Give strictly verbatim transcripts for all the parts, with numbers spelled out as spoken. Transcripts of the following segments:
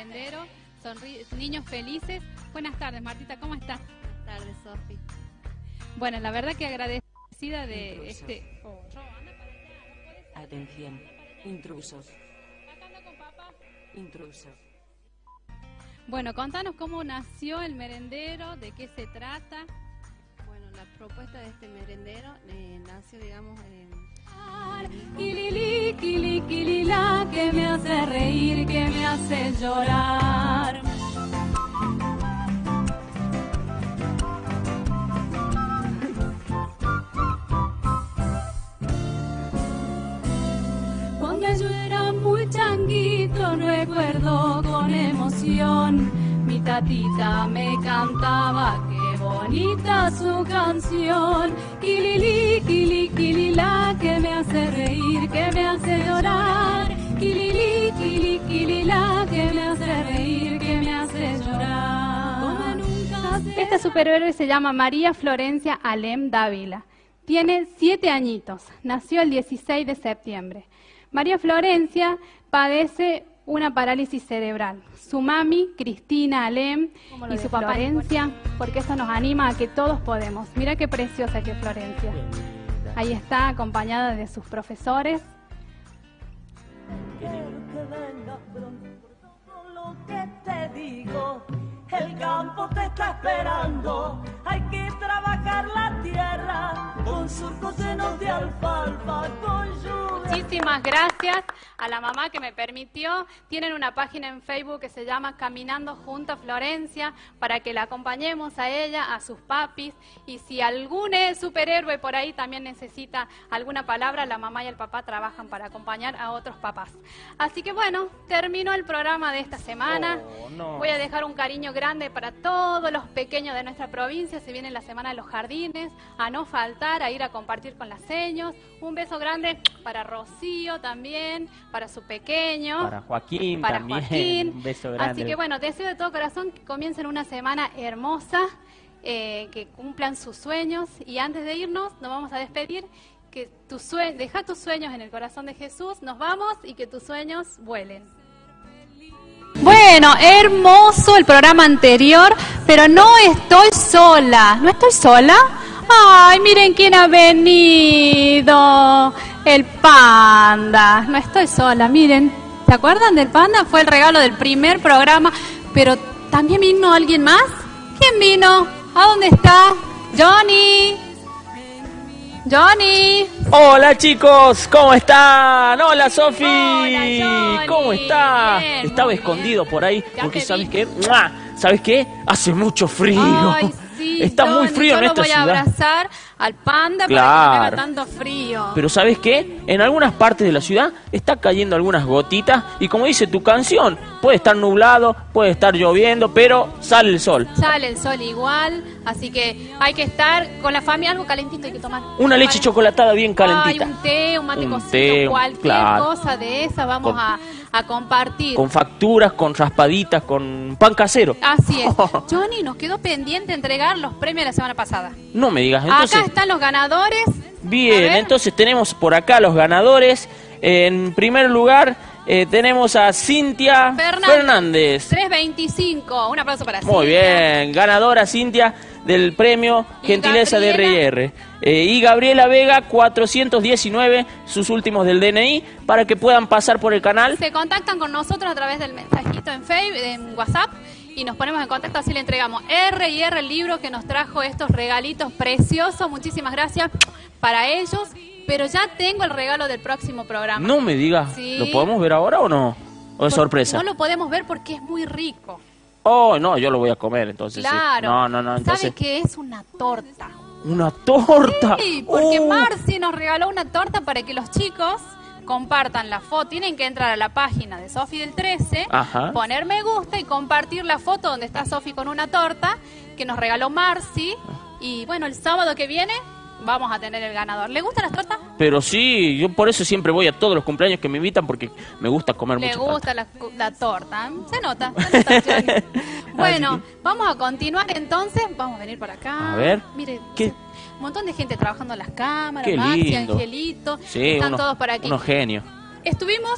merendero, niños felices. Buenas tardes, Martita, ¿cómo estás? Buenas tardes, Sofi. Bueno, la verdad que agradecida de Intruso. este... Oh, Atención, intrusos. Intrusos. Bueno, contanos cómo nació el merendero, de qué se trata. Bueno, la propuesta de este merendero eh, nació, digamos, en... Kilili, kili, kilila, que me hace reír, que me hace llorar. Cuando yo era muy changuito, recuerdo con emoción, mi tatita me cantaba, qué bonita su canción. Kilili, kili, kilila, que me hace reír, que me hace llorar. Kilili, kili, kilila, que me hace reír, que me hace llorar. Esta superhéroe se llama María Florencia Alem Dávila. Tiene siete añitos, nació el dieciséis de septiembre. María Florencia padece una parálisis cerebral. Su mami, Cristina Alem, y su papá Florencia, porque eso nos anima a que todos podemos. Mira qué preciosa que es Florencia. Ahí está, acompañada de sus profesores. Quiero que vengas pronto por todo lo que te digo. El campo te está esperando. Hay que trabajar la tierra con surcos llenos de alfalfa, con lluvia. Muchísimas gracias a la mamá que me permitió. Tienen una página en Facebook que se llama Caminando Junto a Florencia, para que la acompañemos a ella, a sus papis. Y si algún superhéroe por ahí también necesita alguna palabra, la mamá y el papá trabajan para acompañar a otros papás. Así que bueno, terminó el programa de esta semana. Oh, no. Voy a dejar un cariño grande para todos los pequeños de nuestra provincia. Se viene la Semana de los Jardines, a no faltar, a ir a compartir con las seños. Un beso grande para Rocío también, para su pequeño. Para Joaquín para también. Joaquín. Un beso grande. Así que bueno, deseo de todo corazón que comiencen una semana hermosa, eh, que cumplan sus sueños. Y antes de irnos, nos vamos a despedir. Que tu sue deja tus sueños en el corazón de Jesús. Nos vamos y que tus sueños vuelen. Bueno, hermoso el programa anterior, pero no estoy sola. ¿No estoy sola? Ay, miren quién ha venido. El panda. No estoy sola, miren. ¿Se acuerdan del panda? Fue el regalo del primer programa, pero ¿también vino alguien más? ¿Quién vino? ¿A dónde está? Johnny. Johnny. Hola chicos, ¿cómo están? Hola Sofi. Hola, Johnny. ¿Cómo estás? Bien, Estaba muy escondido bien. por ahí Ya porque te ¿sabes vi. qué? ¡Mua! ¿Sabes qué? Hace mucho frío. Ay, sí, Está muy Johnny, frío yo en lo esta voy a ciudad. abrazar al panda para que no Claro. haga tanto frío. Pero ¿sabes qué? En algunas partes de la ciudad está cayendo algunas gotitas y como dice tu canción, puede estar nublado, puede estar lloviendo, pero sale el sol. Sale el sol igual, así que hay que estar con la familia, algo calentito hay que tomar. Una leche chocolatada bien calentita. Ay, un té, un mate Un cocido, té, cualquier claro. cosa de esa vamos Con- a, a compartir. Con facturas, con raspaditas, con pan casero. Así es. Johnny, nos quedó pendiente entregar los premios de la semana pasada. No me digas, entonces... Acá están los ganadores. A Bien, ver. entonces tenemos por acá los ganadores. En primer lugar eh, tenemos a Cintia Fernández. Fernández. tres veinticinco. Un aplauso para Muy Cintia. bien, ganadora Cintia del premio Y Gentileza de Gabriela. R y R. Eh, y Gabriela Vega cuatrocientos diecinueve, sus últimos del D N I, para que puedan pasar por el canal. Se contactan con nosotros a través del mensajito en Facebook, en WhatsApp, y nos ponemos en contacto, así le entregamos R y R, el libro que nos trajo estos regalitos preciosos. Muchísimas gracias para ellos, pero ya tengo el regalo del próximo programa. No me digas, Sí. ¿lo podemos ver ahora o no? ¿O es Por- sorpresa? No lo podemos ver porque es muy rico. Oh, no, yo lo voy a comer entonces. sí. Claro. No, no, no, entonces... ¿Sabe qué es una torta? ¡Una torta! Sí, porque Oh. Marci nos regaló una torta para que los chicos compartan la foto. Tienen que entrar a la página de Sofi del trece, Ajá. poner me gusta y compartir la foto donde está Sofi con una torta que nos regaló Marci. Y bueno, el sábado que viene vamos a tener el ganador. ¿Le gustan las tortas? Pero sí, yo por eso siempre voy a todos los cumpleaños que me invitan porque me gusta comer Le mucho. gusta la, la torta. ¿eh? Se nota. Se nota, Johnny. Bueno, vamos a continuar entonces. Vamos a venir por acá. A ver. Mire, ¿Qué? un montón de gente trabajando en las cámaras. Qué Maxi, lindo. Angelito. Sí, Están unos, todos por aquí. unos genios. Estuvimos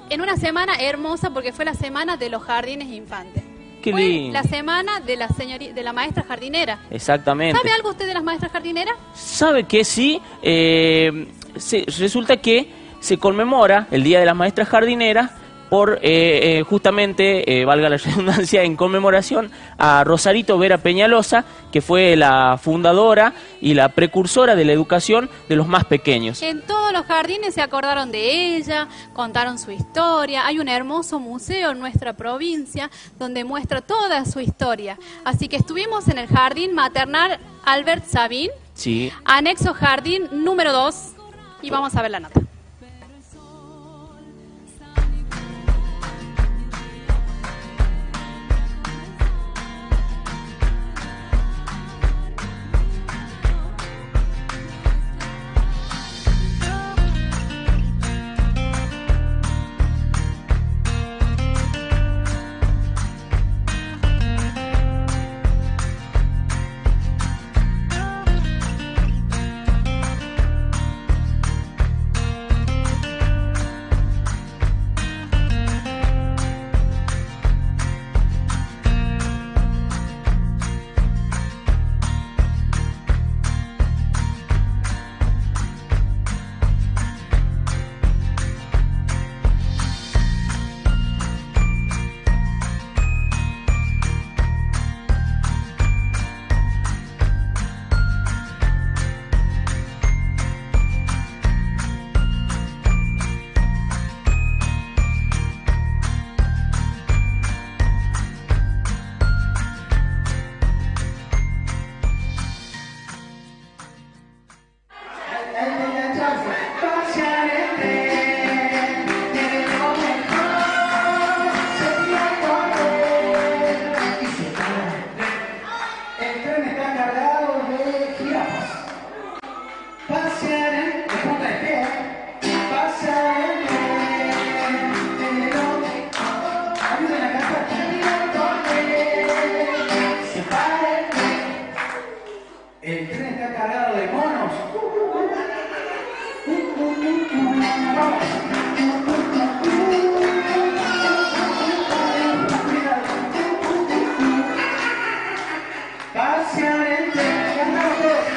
en una semana hermosa porque fue la semana de los jardines infantes. Qué fue lindo. la semana de la señori- de la maestra jardinera. Exactamente. ¿Sabe algo usted de las maestras jardineras? ¿Sabe que sí? Eh, se, resulta que se conmemora el Día de las Maestras Jardineras por eh, eh, justamente, eh, valga la redundancia, en conmemoración a Rosarito Vera Peñalosa, que fue la fundadora y la precursora de la educación de los más pequeños. En todos los jardines se acordaron de ella, contaron su historia. Hay un hermoso museo en nuestra provincia donde muestra toda su historia. Así que estuvimos en el Jardín Maternal Albert Sabin, Sí. anexo jardín número dos, y vamos a ver la nota. El tren está cargado de monos. Pasear el tren, cantamos todos.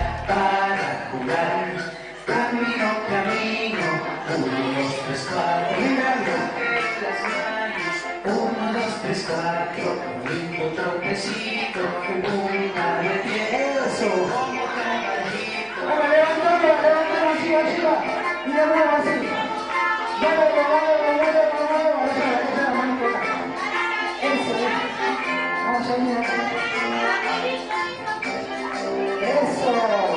Para jugar, camino, camino, uno, dos, tres, cuatro. tres, cuatro, un tropecito, una de eso, como caballito. Ahora levantando, levantando así, arriba, y de nuevo así. Dale, dale, dale, dale, dale, dale, dale, eso es. Vamos a ir así. Eso.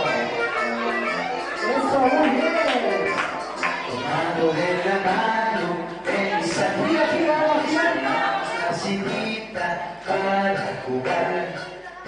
Eso, muy bien. Tomando de la mano, esa tía que vamos a hacer una cita para jugar.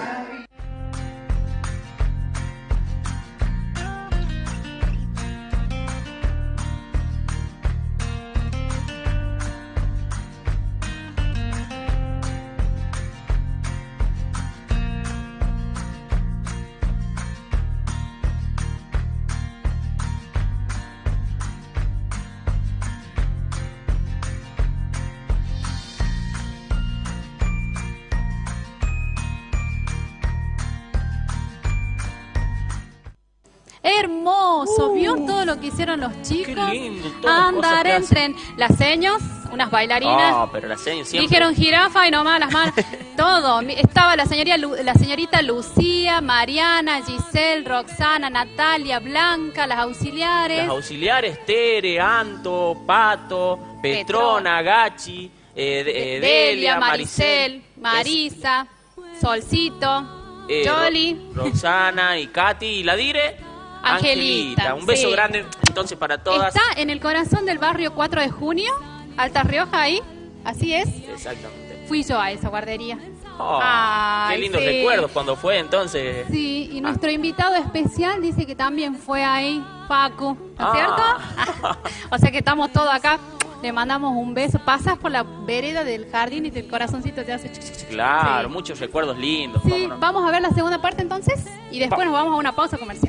Hermoso, Uh. ¿vio todo lo que hicieron los chicos? Qué lindo, todas las cosas Andar que en hacen. tren, las seños, unas bailarinas. Ah, pero la seña siempre. Dijeron jirafa y nomás las manos, todo. Mi- Estaba la, señoría Lu- la señorita Lucía, Mariana, Giselle, Roxana, Natalia, Blanca, las auxiliares. Las auxiliares, Tere, Anto, Pato, Petrona, Gachi, eh, de- eh, Delia, Delia, Maricel, Marisa, Solcito, eh, Jolly. Ro- Roxana y Katy y la Dire. Angelita, Un beso sí. grande entonces para todas. Está en el corazón del barrio cuatro de junio, Alta Rioja ahí, así es. Exactamente. Fui yo a esa guardería. Oh, Ay, qué lindos sí. recuerdos cuando fue entonces. Sí, y Ah. nuestro invitado especial dice que también fue ahí, Paco, ¿no es Ah. cierto? O sea que estamos todos acá, le mandamos un beso. Pasas por la vereda del jardín y el corazoncito te hace... chuc, chuc, chuc. Claro, Sí. muchos recuerdos lindos. Sí, cómo no. vamos a ver la segunda parte entonces y después Va. nos vamos a una pausa comercial.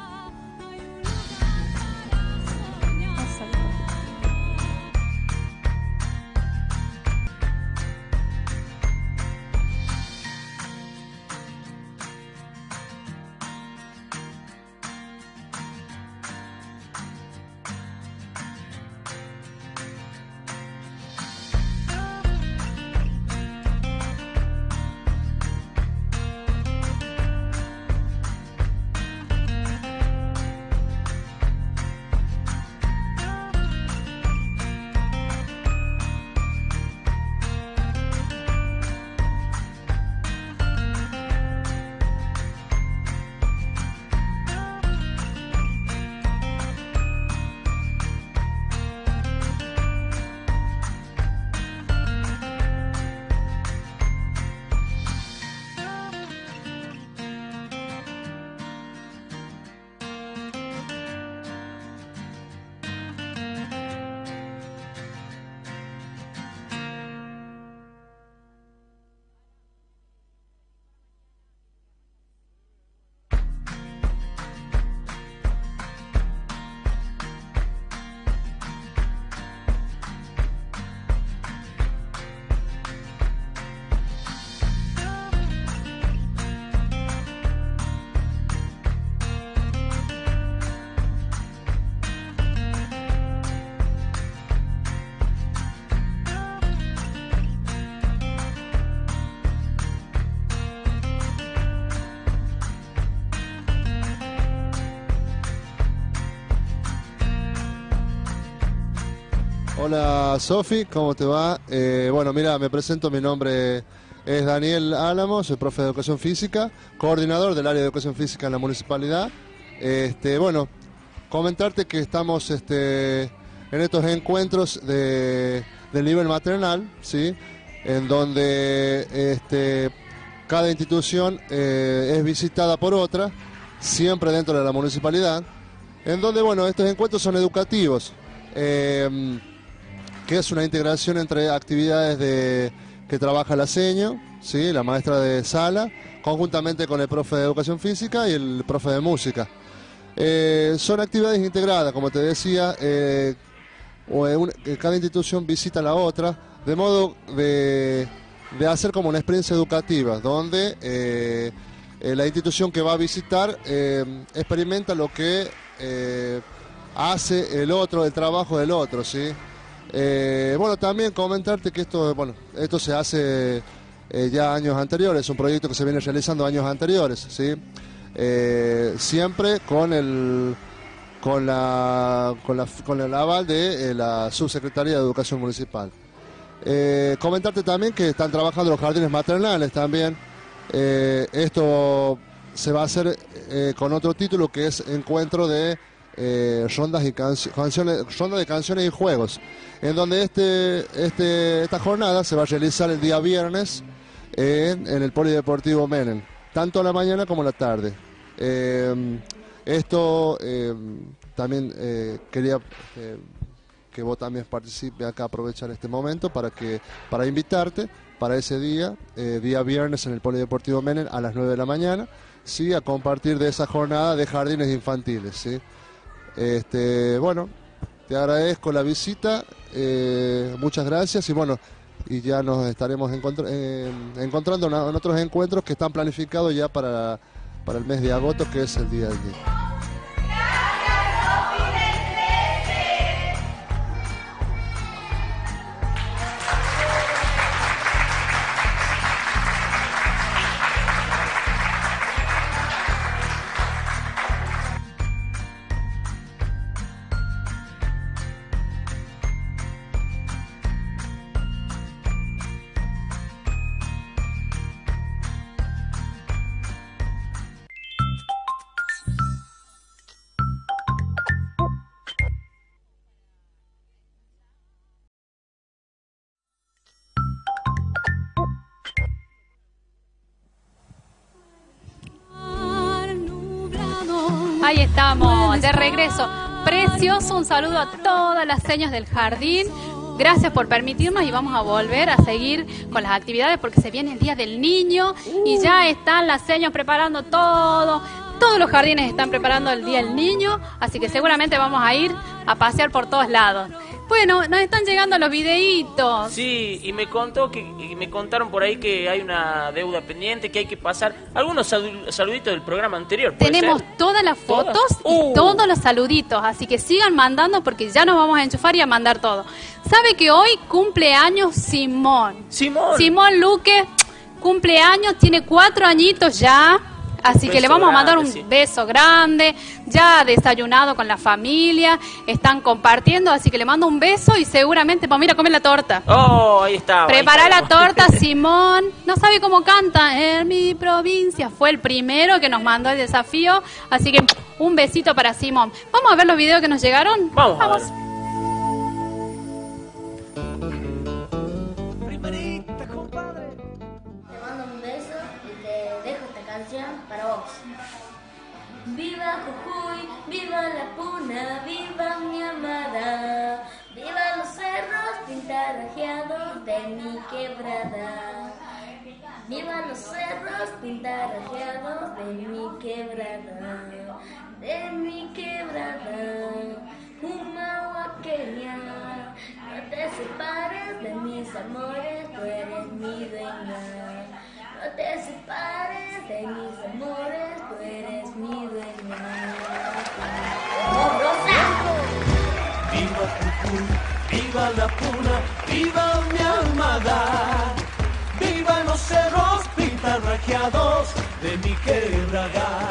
Hola Sofi, ¿cómo te va? Eh, bueno, mira, me presento, mi nombre es Daniel Álamo, soy profe de Educación Física, coordinador del área de Educación Física en la municipalidad. Este, bueno, comentarte que estamos este, en estos encuentros de, del nivel maternal, ¿sí? En donde este, cada institución eh, es visitada por otra, siempre dentro de la municipalidad, en donde, bueno, estos encuentros son educativos. Eh, que es una integración entre actividades de, que trabaja la seño, ¿sí? La maestra de sala, conjuntamente con el profe de educación física y el profe de música. Eh, son actividades integradas, como te decía, eh, o un, cada institución visita a la otra, de modo de, de hacer como una experiencia educativa, donde eh, eh, la institución que va a visitar eh, experimenta lo que eh, hace el otro, el trabajo del otro, ¿sí? Eh, bueno, también comentarte que esto, bueno, esto se hace eh, ya años anteriores, es un proyecto que se viene realizando años anteriores, ¿sí? Eh, siempre con el con la con la con el aval de eh, la Subsecretaría de Educación Municipal. Eh, comentarte también que están trabajando los jardines maternales también. Eh, esto se va a hacer eh, con otro título que es Encuentro de eh, rondas y cancio canciones, ronda de canciones y juegos, en donde este, este, esta jornada se va a realizar el día viernes en, en el Polideportivo Menem, tanto a la mañana como a la tarde. Eh, esto eh, también eh, quería eh, que vos también participes acá, aprovechar este momento para que para invitarte para ese día, eh, día viernes en el Polideportivo Menem a las nueve de la mañana, sí, a compartir de esa jornada de jardines infantiles, ¿sí? Este, bueno, te agradezco la visita, eh, muchas gracias y bueno, y ya nos estaremos encontr eh, encontrando en otros encuentros que están planificados ya para, para el mes de agosto, que es el Día del Niño. Ahí estamos, de regreso. Precioso, un saludo a todas las señas del jardín. Gracias por permitirnos y vamos a volver a seguir con las actividades porque se viene el Día del Niño y ya están las señas preparando todo. Todos los jardines están preparando el Día del Niño, así que seguramente vamos a ir a pasear por todos lados. Bueno, nos están llegando los videitos. Sí, y me contó que y me contaron por ahí que hay una deuda pendiente, que hay que pasar algunos saluditos del programa anterior. Tenemos ser? todas las fotos ¿Todas? y Uh. todos los saluditos, así que sigan mandando porque ya nos vamos a enchufar y a mandar todo. ¿Sabe que hoy cumpleaños Simón? Simón. Simón Luque, cumpleaños, tiene cuatro añitos ya. Así que le vamos a mandar un grande, sí. beso grande, ya desayunado con la familia, están compartiendo, así que le mando un beso y seguramente vamos a ir a comer la torta. Oh, ahí está. Prepara la torta, Simón. No sabe cómo canta. En mi provincia. Fue el primero que nos mandó el desafío, así que un besito para Simón. Vamos a ver los videos que nos llegaron. Vamos. Vamos. A ver. Para vos. Viva Jujuy, viva la Puna, viva mi amada, viva los cerros pintarrajeados de mi quebrada, viva los cerros pintarrajeados de mi quebrada, de mi quebrada, humahuaqueña, no te separes de mis amores, tú eres mi dueña. No te separes de mis amores, tú eres mi dueña. ¡Oh, Rosa! Viva Jujuy, viva la Puna, viva mi amada. Viva los cerros pintarrajeados de mi quebrada.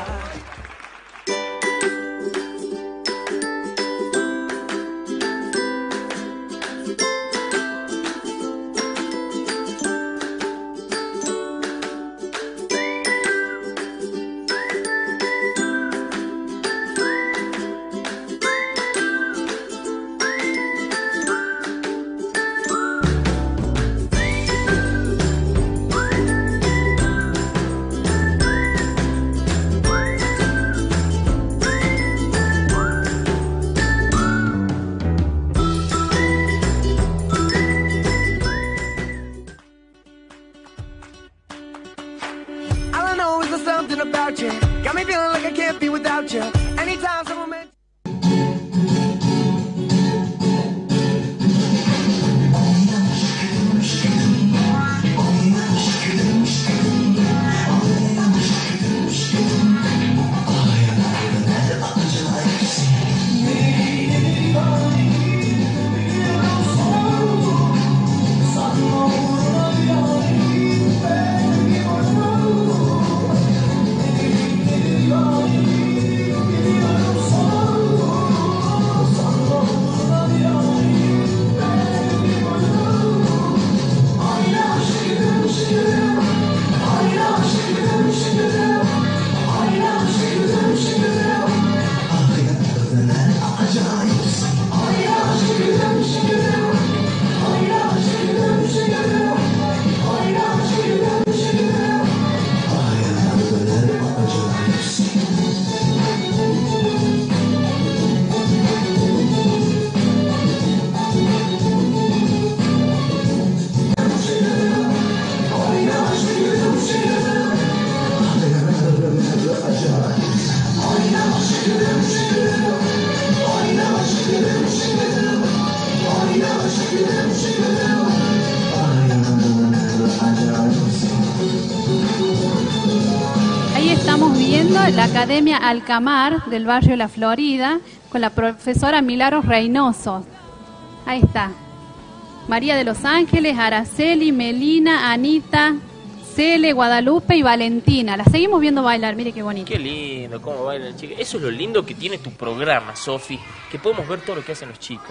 la Academia Alcamar del barrio La Florida con la profesora Milagros Reynoso. Ahí está. María de los Ángeles, Araceli, Melina, Anita, Cele, Guadalupe y Valentina. La seguimos viendo bailar, mire qué bonito. Qué lindo, cómo bailan chicos. Eso es lo lindo que tiene tu programa, Sofi, que podemos ver todo lo que hacen los chicos.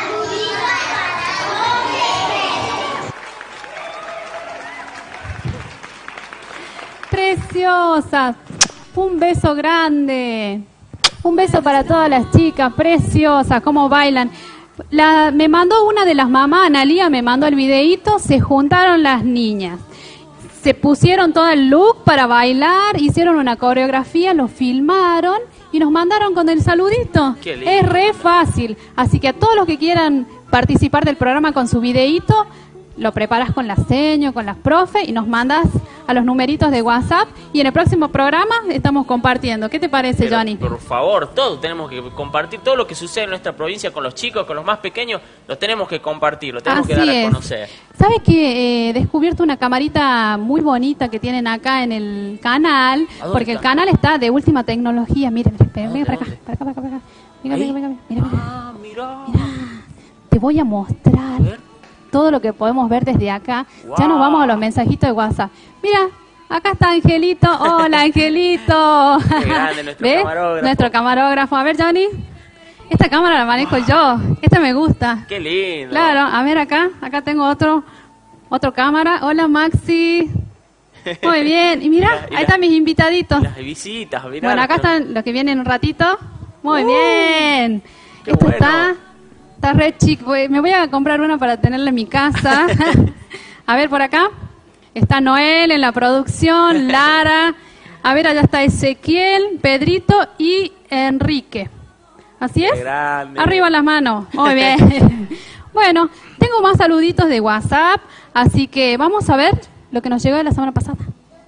Preciosa. Un beso grande. Un beso para todas las chicas, preciosas, cómo bailan. La, me mandó una de las mamás, Analía, me mandó el videíto, se juntaron las niñas. Se pusieron todo el look para bailar, hicieron una coreografía, lo filmaron y nos mandaron con el saludito. Qué lindo. Es re fácil. Así que a todos los que quieran participar del programa con su videíto, lo preparas con la seño, con las profe y nos mandas a los numeritos de WhatsApp y en el próximo programa estamos compartiendo. ¿Qué te parece, Pero, Johnny? Por favor, todos tenemos que compartir todo lo que sucede en nuestra provincia con los chicos, con los más pequeños, lo tenemos que compartir, lo tenemos Así que dar es. a conocer. ¿Sabes que he descubierto una camarita muy bonita que tienen acá en el canal? dónde Porque el está? canal está de última tecnología. Miren, miren, venga para acá, dónde? para acá, para acá, para acá. Venga, ¿Ahí? venga, venga, mira, mira. Ah, mirá. Te voy a mostrar A ver. todo lo que podemos ver desde acá. Ya nos Wow. vamos a los mensajitos de WhatsApp. Mira, acá está Angelito. Hola, Angelito. Qué grande, nuestro ¿Ves? camarógrafo. Nuestro camarógrafo. A ver, Johnny. Esta cámara la manejo yo. Esta me gusta. Qué lindo. Claro, a ver acá. Acá tengo otro otro cámara. Hola, Maxi. Muy bien. Y mira, Y la- y ahí la- están mis invitaditos. Las visitas, mirá. Bueno, acá están los que vienen un ratito. Muy Uh, bien. qué Esto bueno. está, está re chic. Voy- Me voy a comprar una para tenerla en mi casa. A ver, por acá. Está Noel en la producción, Lara. A ver, allá está Ezequiel, Pedrito y Enrique. ¿Así es? Qué grande. Arriba las manos. Muy bien. Bueno, tengo más saluditos de WhatsApp, así que vamos a ver lo que nos llegó de la semana pasada.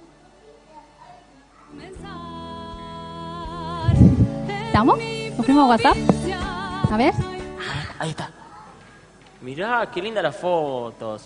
¿Estamos? ¿Nos fuimos a WhatsApp? A ver. Ahí está. Mirá, qué lindas las fotos.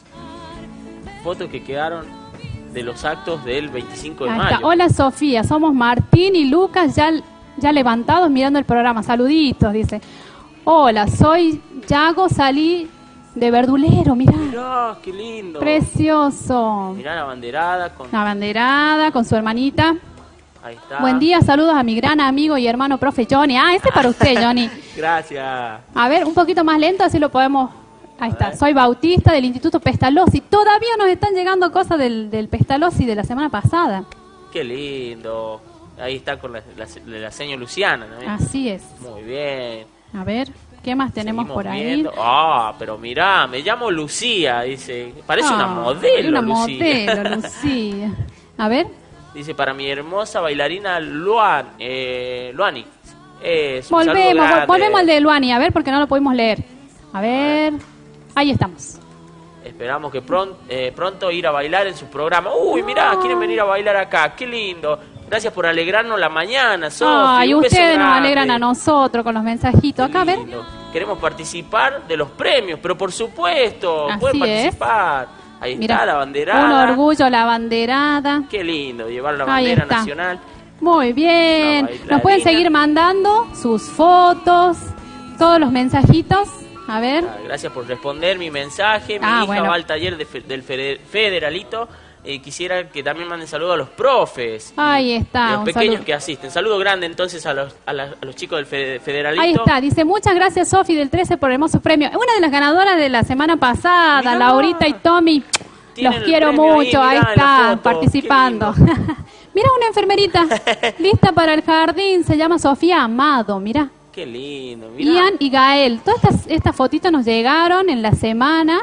Fotos que quedaron de los actos del veinticinco de Ahí mayo. está. Hola, Sofía. Somos Martín y Lucas ya, ya levantados mirando el programa. Saluditos, dice. Hola, soy Yago, salí de verdulero. Mirá. Mirá, qué lindo. Precioso. Mirá la banderada con... La banderada con su hermanita. Ahí está. Buen día, saludos a mi gran amigo y hermano profe Johnny. Ah, este es para usted, Johnny. Gracias. A ver, un poquito más lento, así lo podemos... Ahí A está. ver. Soy Bautista del Instituto Pestalozzi. Todavía nos están llegando cosas del, del Pestalozzi de la semana pasada. Qué lindo. Ahí está con la, la, la señora Luciana, ¿no? Así es. Muy bien. A ver, ¿qué más tenemos Seguimos por ahí? viendo. Ah, pero mirá, me llamo Lucía, dice. Parece una Ah, modelo, Una Lucía. modelo, Lucía. A ver. Dice, para mi hermosa bailarina Luan, eh, Luani. Es un saludo Volvemos, grande. volvemos al de Luani, a ver, porque no lo pudimos leer. A ver. Ahí estamos. Esperamos que pronto, eh, pronto ir a bailar en su programa. Uy, mirá, quieren venir a bailar acá. Qué lindo. Gracias por alegrarnos la mañana, Sofi. Ay, Un beso ustedes nos grande. alegran a nosotros con los mensajitos. Acá, a ver. Lindo. Queremos participar de los premios, pero por supuesto, Así pueden es. participar. Ahí Mira, está la banderada. un orgullo, la banderada. Qué lindo, llevar la Ahí bandera está. nacional. Muy bien. Una bailarina. Nos pueden seguir mandando sus fotos, todos los mensajitos. A ver. Ah, Gracias por responder mi mensaje. Mi Ah, hija bueno. va al taller de fe- del fede- Federalito. Eh, quisiera que también manden saludos a los profes. y- Ahí está, y a los un pequeños saludo. que asisten. Saludo grande entonces a los, a la- a los chicos del Fede- Federalito. Ahí está, dice muchas gracias Sofi del trece por el hermoso premio. Una de las ganadoras de la semana pasada, Mirá. Laurita y Tommy. Tienen Los el quiero premio ahí, mucho, ahí, mirá, en la están foto. participando. Qué lindo. Mira una enfermerita lista para el jardín, se llama Sofía Amado, mira. Qué lindo. Mirá. Ian y Gael. Todas estas, estas fotitos nos llegaron en la semana.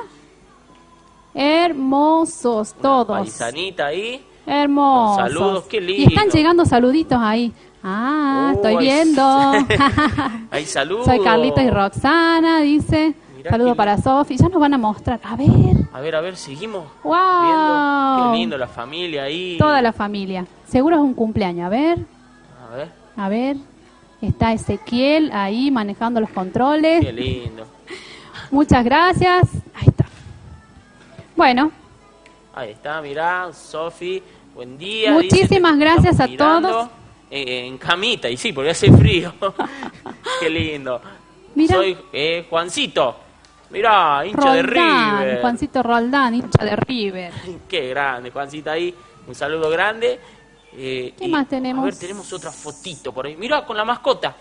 Hermosos todos. Paisanita ahí. Hermosos. Con saludos, qué Y están lindo. llegando saluditos ahí. Ah, Oh, estoy ahí- viendo. Ahí saludos. Soy Carlita y Roxana, dice. Mirá Saludo qué para Sofi. Ya nos van a mostrar. A ver. A ver, a ver, seguimos ¡Wow! viendo. Qué lindo la familia ahí. Toda la familia. Seguro es un cumpleaños. A ver, A ver, a ver. Está Ezequiel ahí manejando los controles. qué lindo. Muchas gracias. Ahí está. Bueno, Ahí está, mirá, Sofi, buen día. muchísimas dice, te gracias estamos a mirando. todos. eh, en camita, y sí, porque hace frío. Qué lindo. Mira. Soy eh, Juancito. Mirá, hincha Roldán, de River. Juancito Roldán, hincha de River. Qué grande, Juancito ahí. Un saludo grande. Eh, ¿Qué y, más tenemos? A ver, tenemos otra fotito por ahí. Mirá, con la mascota.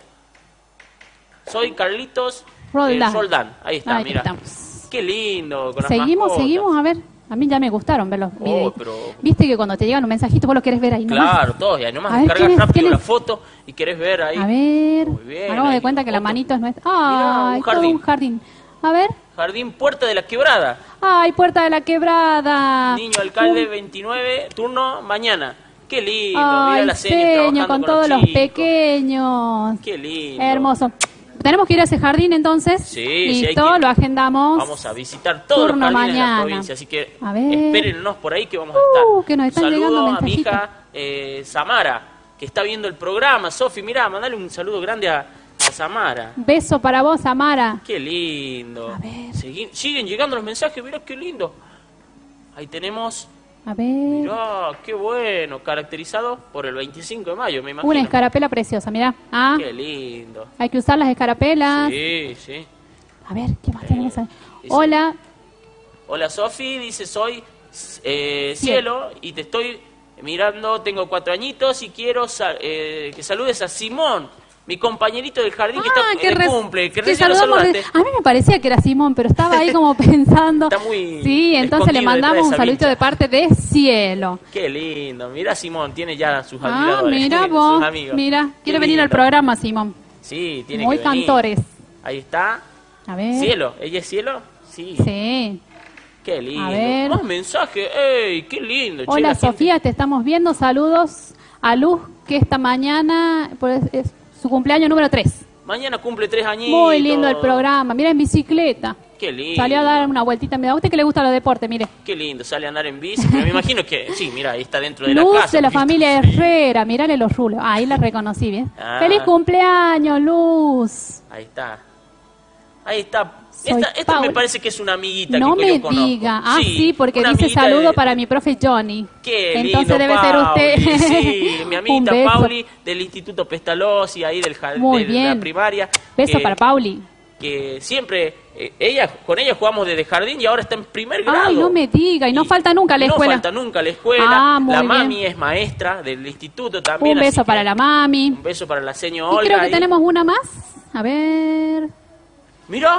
Soy Carlitos Roldán. eh, Roldán. Ahí está, Ahí mira. estamos. Qué lindo. Con las Seguimos, mascotas. seguimos, a ver. A mí ya me gustaron ver los Oh, videos. pero- Viste que cuando te llegan un mensajito vos lo querés ver ahí nomás. Claro, todo. Y ahí nomás A ver, descargas ¿quién es? rápido ¿Quién la es? foto y querés ver ahí. A ver. Muy bien, Hagamos ahí de cuenta la que la foto. manito es nuestra. Mirá, Ay, un todo jardín. un jardín. A ver. Jardín Puerta de la Quebrada. Ay, Puerta de la Quebrada. Niño alcalde Un- veintinueve, turno mañana. Qué lindo. Ay, Mira la señora Peña, trabajando con con todos los chicos. pequeños. Qué lindo. Hermoso. Tenemos que ir a ese jardín entonces. Sí, sí, hay Listo, que- lo agendamos. Vamos a visitar todos los Turno jardines de mañana. la provincia, así que A ver. espérennos por ahí que vamos a estar. Uh, que nos están un llegando saludo a mi mensajitos. hija eh, Samara, que está viendo el programa. Sofi, mirá, mandale un saludo grande a, a Samara. Beso para vos, Amara. Qué lindo. A ver. Segui- siguen llegando los mensajes, mirá qué lindo. Ahí tenemos, A ver. mirá, qué bueno, caracterizado por el veinticinco de mayo, me imagino. Una escarapela preciosa, mirá. Ah, Qué lindo. hay que usar las escarapelas. Sí, sí. A ver, ¿qué más tenemos ahí? dice- Hola. Hola Sofi, dice soy eh, Cielo y te estoy mirando, tengo cuatro añitos y quiero sa- eh, que saludes a Simón, mi compañerito del jardín que Ah, está que de res- cumple, que que recién lo saludamos de- saludaste. A mí me parecía que era Simón, pero estaba ahí como pensando. Está muy Sí, entonces le escondido mandamos detrás un de esa saludito vincha. de parte de Cielo. Qué lindo, mira Simón, tiene ya sus Ah, admiradores, mira sus vos. amigos. Mira, Qué quiere venir al lindo. programa, Simón. Sí, tiene Muy que venir. cantores. Ahí está. A ver. Cielo, ¿ella es Cielo? Sí. Sí. Qué lindo. A ver. Más mensajes. ¡Ey, qué lindo! Che, Hola, la gente- Sofía, te estamos viendo. Saludos a Luz, que esta mañana pues, es su cumpleaños número tres. Mañana cumple tres añitos. Muy lindo el programa. Mira, en bicicleta. Qué lindo. Salió a dar una vueltita. Mira, a usted que le gusta los deportes, mire. Qué lindo, sale a andar en bici. Pero me imagino que, sí, mira, ahí está dentro de la Luz casa. de la ¿viste? familia Sí. Herrera. Mirale los rulos. Ah, ahí la reconocí bien. Ah. ¡Feliz cumpleaños, Luz! Ahí está. Ahí está. Soy Esta, esta me Paula. parece que es una amiguita No que, que me yo conozco. diga. Ah, sí, porque una dice amiguita saludo de- para mi profe Johnny. Qué Entonces lindo, debe ser usted. Pauli, Sí, mi Un amiguita beso. Pauli del Instituto Pestalozzi, ahí del jardín Muy de bien. la primaria. Beso que- para Pauli. Que siempre, eh, ella, con ella jugamos desde jardín y ahora está en primer grado. Ay, no me diga. Y no falta nunca la no escuela. falta nunca la escuela. Ah, muy la bien. mami es maestra del instituto también. Un así beso que para la mami. Un beso para la señora Y Olga. creo que ahí. tenemos una más. A ver. Mirá.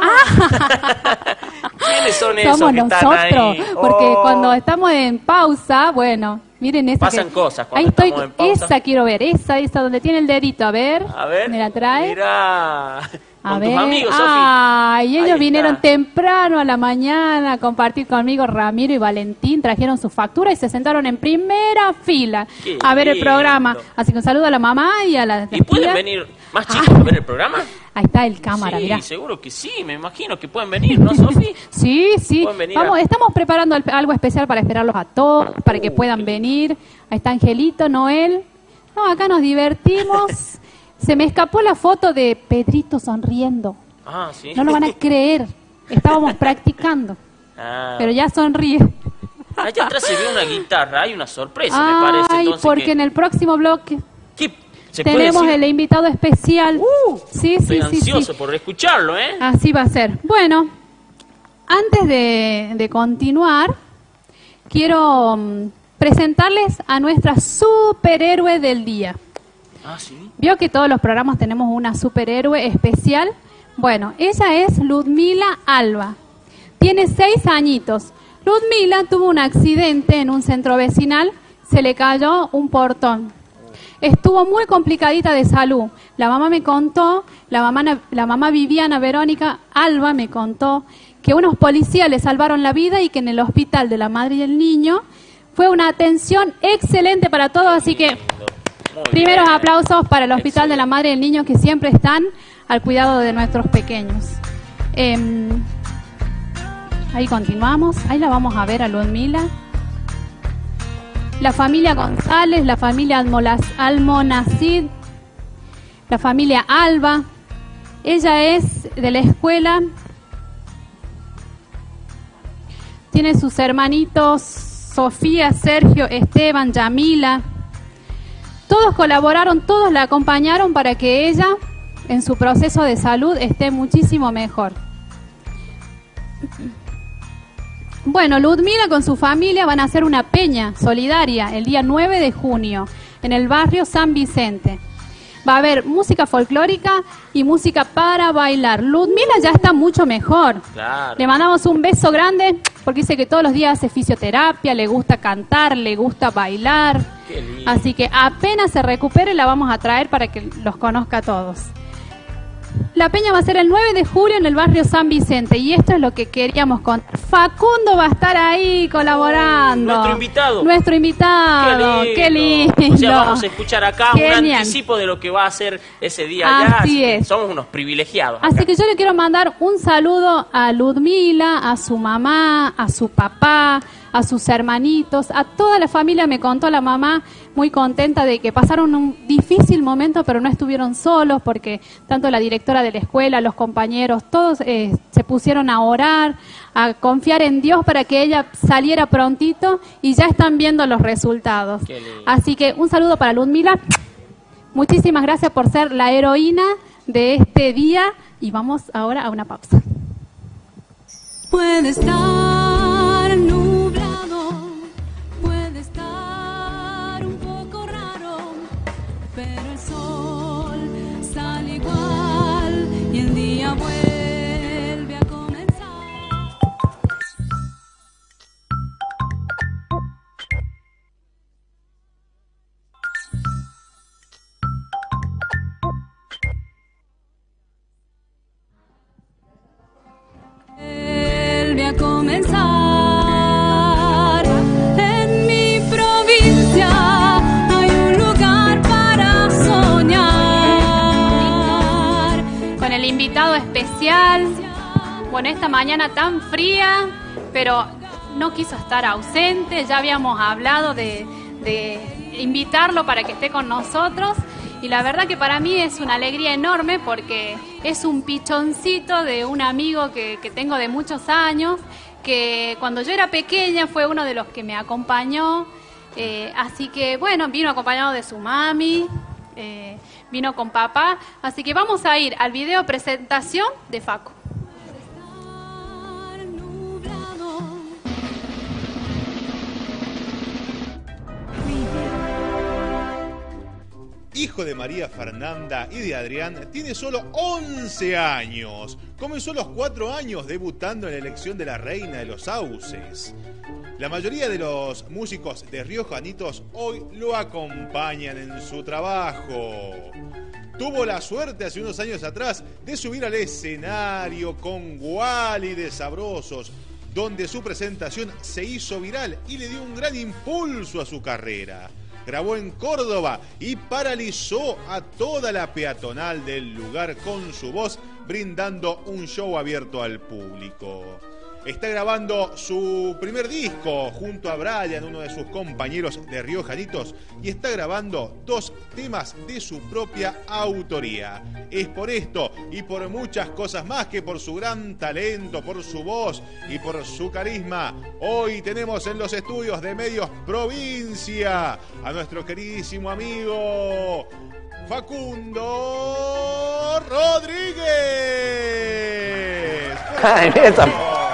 ¿Quiénes son esos Ah. Somos que están nosotros. ahí? Porque Oh. cuando estamos en pausa, bueno, miren esa. Pasan que- cosas cuando Ahí estoy. estamos en pausa. Esa quiero ver. Esa, esa donde tiene el dedito. A ver. A ver. ¿Me la trae? Mirá. A Con ver. tus amigos, Sofi. Ay, ellos Ahí vinieron está. temprano a la mañana a compartir conmigo. Ramiro y Valentín trajeron su factura y se sentaron en primera fila Qué a ver el lindo. programa. Así que un saludo a la mamá y a la. ¿Y pueden tía. venir más chicos a ver el programa? Ahí está el cámara, sí, mirá. seguro que sí, me imagino que pueden venir, ¿no, Sofi? Sí, sí. Pueden venir Vamos, a- estamos preparando al- algo especial para esperarlos a todos, para que puedan venir. Ahí está Angelito, Noel. No, acá nos divertimos. Se me escapó la foto de Pedrito sonriendo. Ah, sí. No lo van a creer. Estábamos practicando, Ah. pero ya sonríe. Allá atrás se ve una guitarra, hay una sorpresa, me parece. Ay, Entonces, porque que- en el próximo bloque ¿qué se puede tenemos decir? el invitado especial. sí, Estoy sí, sí, ansioso sí. por escucharlo, ¿eh? Así va a ser. Bueno, antes de, de continuar, quiero mm, presentarles a nuestra superhéroe del día. Ah, sí. ¿Vio que todos los programas tenemos una superhéroe especial? Bueno, ella es Ludmila Alba. Tiene seis añitos. Ludmila tuvo un accidente en un centro vecinal, se le cayó un portón. Estuvo muy complicadita de salud. La mamá me contó, la mamá, la mamá Viviana Verónica Alba me contó que unos policías le salvaron la vida y que en el hospital de la madre y el niño fue una atención excelente para todos, así que Muy primeros bien. aplausos para el Hospital de la Madre y el Niño que siempre están al cuidado de nuestros pequeños. Eh, ahí continuamos, ahí la vamos a ver a Ludmila. La familia González, la familia Almolas- Almonacid, la familia Alba. Ella es de la escuela. Tiene sus hermanitos Sofía, Sergio, Esteban, Yamila. todos colaboraron, todos la acompañaron para que ella, en su proceso de salud, esté muchísimo mejor. Bueno, Ludmila con su familia van a hacer una peña solidaria el día nueve de junio en el barrio San Vicente. Va a haber música folclórica y música para bailar. Ludmila ya está mucho mejor. Claro. Le mandamos un beso grande porque dice que todos los días hace fisioterapia, le gusta cantar, le gusta bailar. Qué lindo. Así que apenas se recupere la vamos a traer para que los conozca a todos. La peña va a ser el nueve de julio en el barrio San Vicente y esto es lo que queríamos contar. Facundo va a estar ahí colaborando. Nuestro invitado. Nuestro invitado. Qué lindo. Qué lindo. O sea, vamos a escuchar acá Genial. un anticipo de lo que va a hacer ese día Así allá. Así es. que somos unos privilegiados acá. Así que yo le quiero mandar un saludo a Ludmila, a su mamá, a su papá, a sus hermanitos, a toda la familia. Me contó la mamá muy contenta de que pasaron un difícil momento, pero no estuvieron solos porque tanto la directora de la escuela, los compañeros, todos eh, se pusieron a orar, a confiar en Dios para que ella saliera prontito y ya están viendo los resultados. Así que un saludo para Ludmila. Muchísimas gracias por ser la heroína de este día y vamos ahora a una pausa. Puede estar nublado, puede estar un poco raro, pero el sol sale igual y el día vuelve a comenzar. Vuelve a comenzar. En mi provincia hay un lugar para soñar. Con el invitado especial, bueno, esta mañana tan fría, pero no quiso estar ausente, ya habíamos hablado de, de invitarlo para que esté con nosotros. Y la verdad que para mí es una alegría enorme porque es un pichoncito de un amigo que, que tengo de muchos años, que cuando yo era pequeña fue uno de los que me acompañó. Eh, así que bueno, vino acompañado de su mami, eh, vino con papá. Así que vamos a ir al video presentación de Facu. Hijo de María Fernanda y de Adrián, tiene solo once años. Comenzó a los cuatro años debutando en la elección de la Reina de los Sauces. La mayoría de los músicos de Río Janitos hoy lo acompañan en su trabajo. Tuvo la suerte hace unos años atrás de subir al escenario con Wally de Sabrosos, donde su presentación se hizo viral y le dio un gran impulso a su carrera. Grabó en Córdoba y paralizó a toda la peatonal del lugar con su voz, brindando un show abierto al público. Está grabando su primer disco junto a Brian, uno de sus compañeros de Río Janitos, y está grabando dos temas de su propia autoría. Es por esto y por muchas cosas más que por su gran talento, por su voz y por su carisma, hoy tenemos en los estudios de Medios Provincia a nuestro queridísimo amigo Facundo Rodríguez. Ay, esa...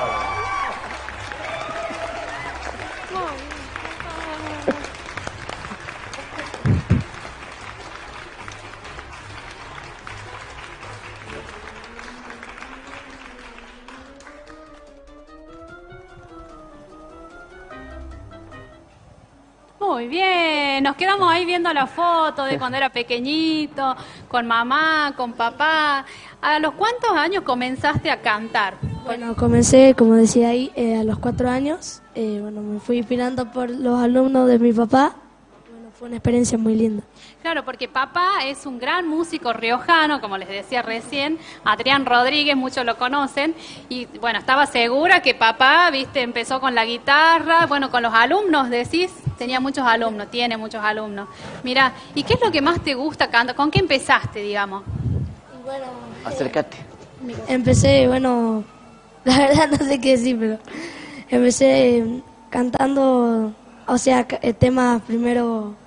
Muy bien, nos quedamos ahí viendo la foto de cuando era pequeñito, con mamá, con papá. ¿A los cuántos años comenzaste a cantar? Bueno, comencé, como decía ahí, eh, a los cuatro años. Eh, bueno, me fui inspirando por los alumnos de mi papá. Bueno, fue una experiencia muy linda. Claro, porque papá es un gran músico riojano, como les decía recién, Adrián Rodríguez, muchos lo conocen, y bueno, estaba segura que papá, viste, empezó con la guitarra, bueno, con los alumnos, decís, tenía muchos alumnos, tiene muchos alumnos. Mira, ¿y qué es lo que más te gusta cantar? ¿Con qué empezaste, digamos? Y bueno, acércate. Eh, empecé, bueno, la verdad no sé qué decir, pero empecé eh, cantando, o sea, temas primero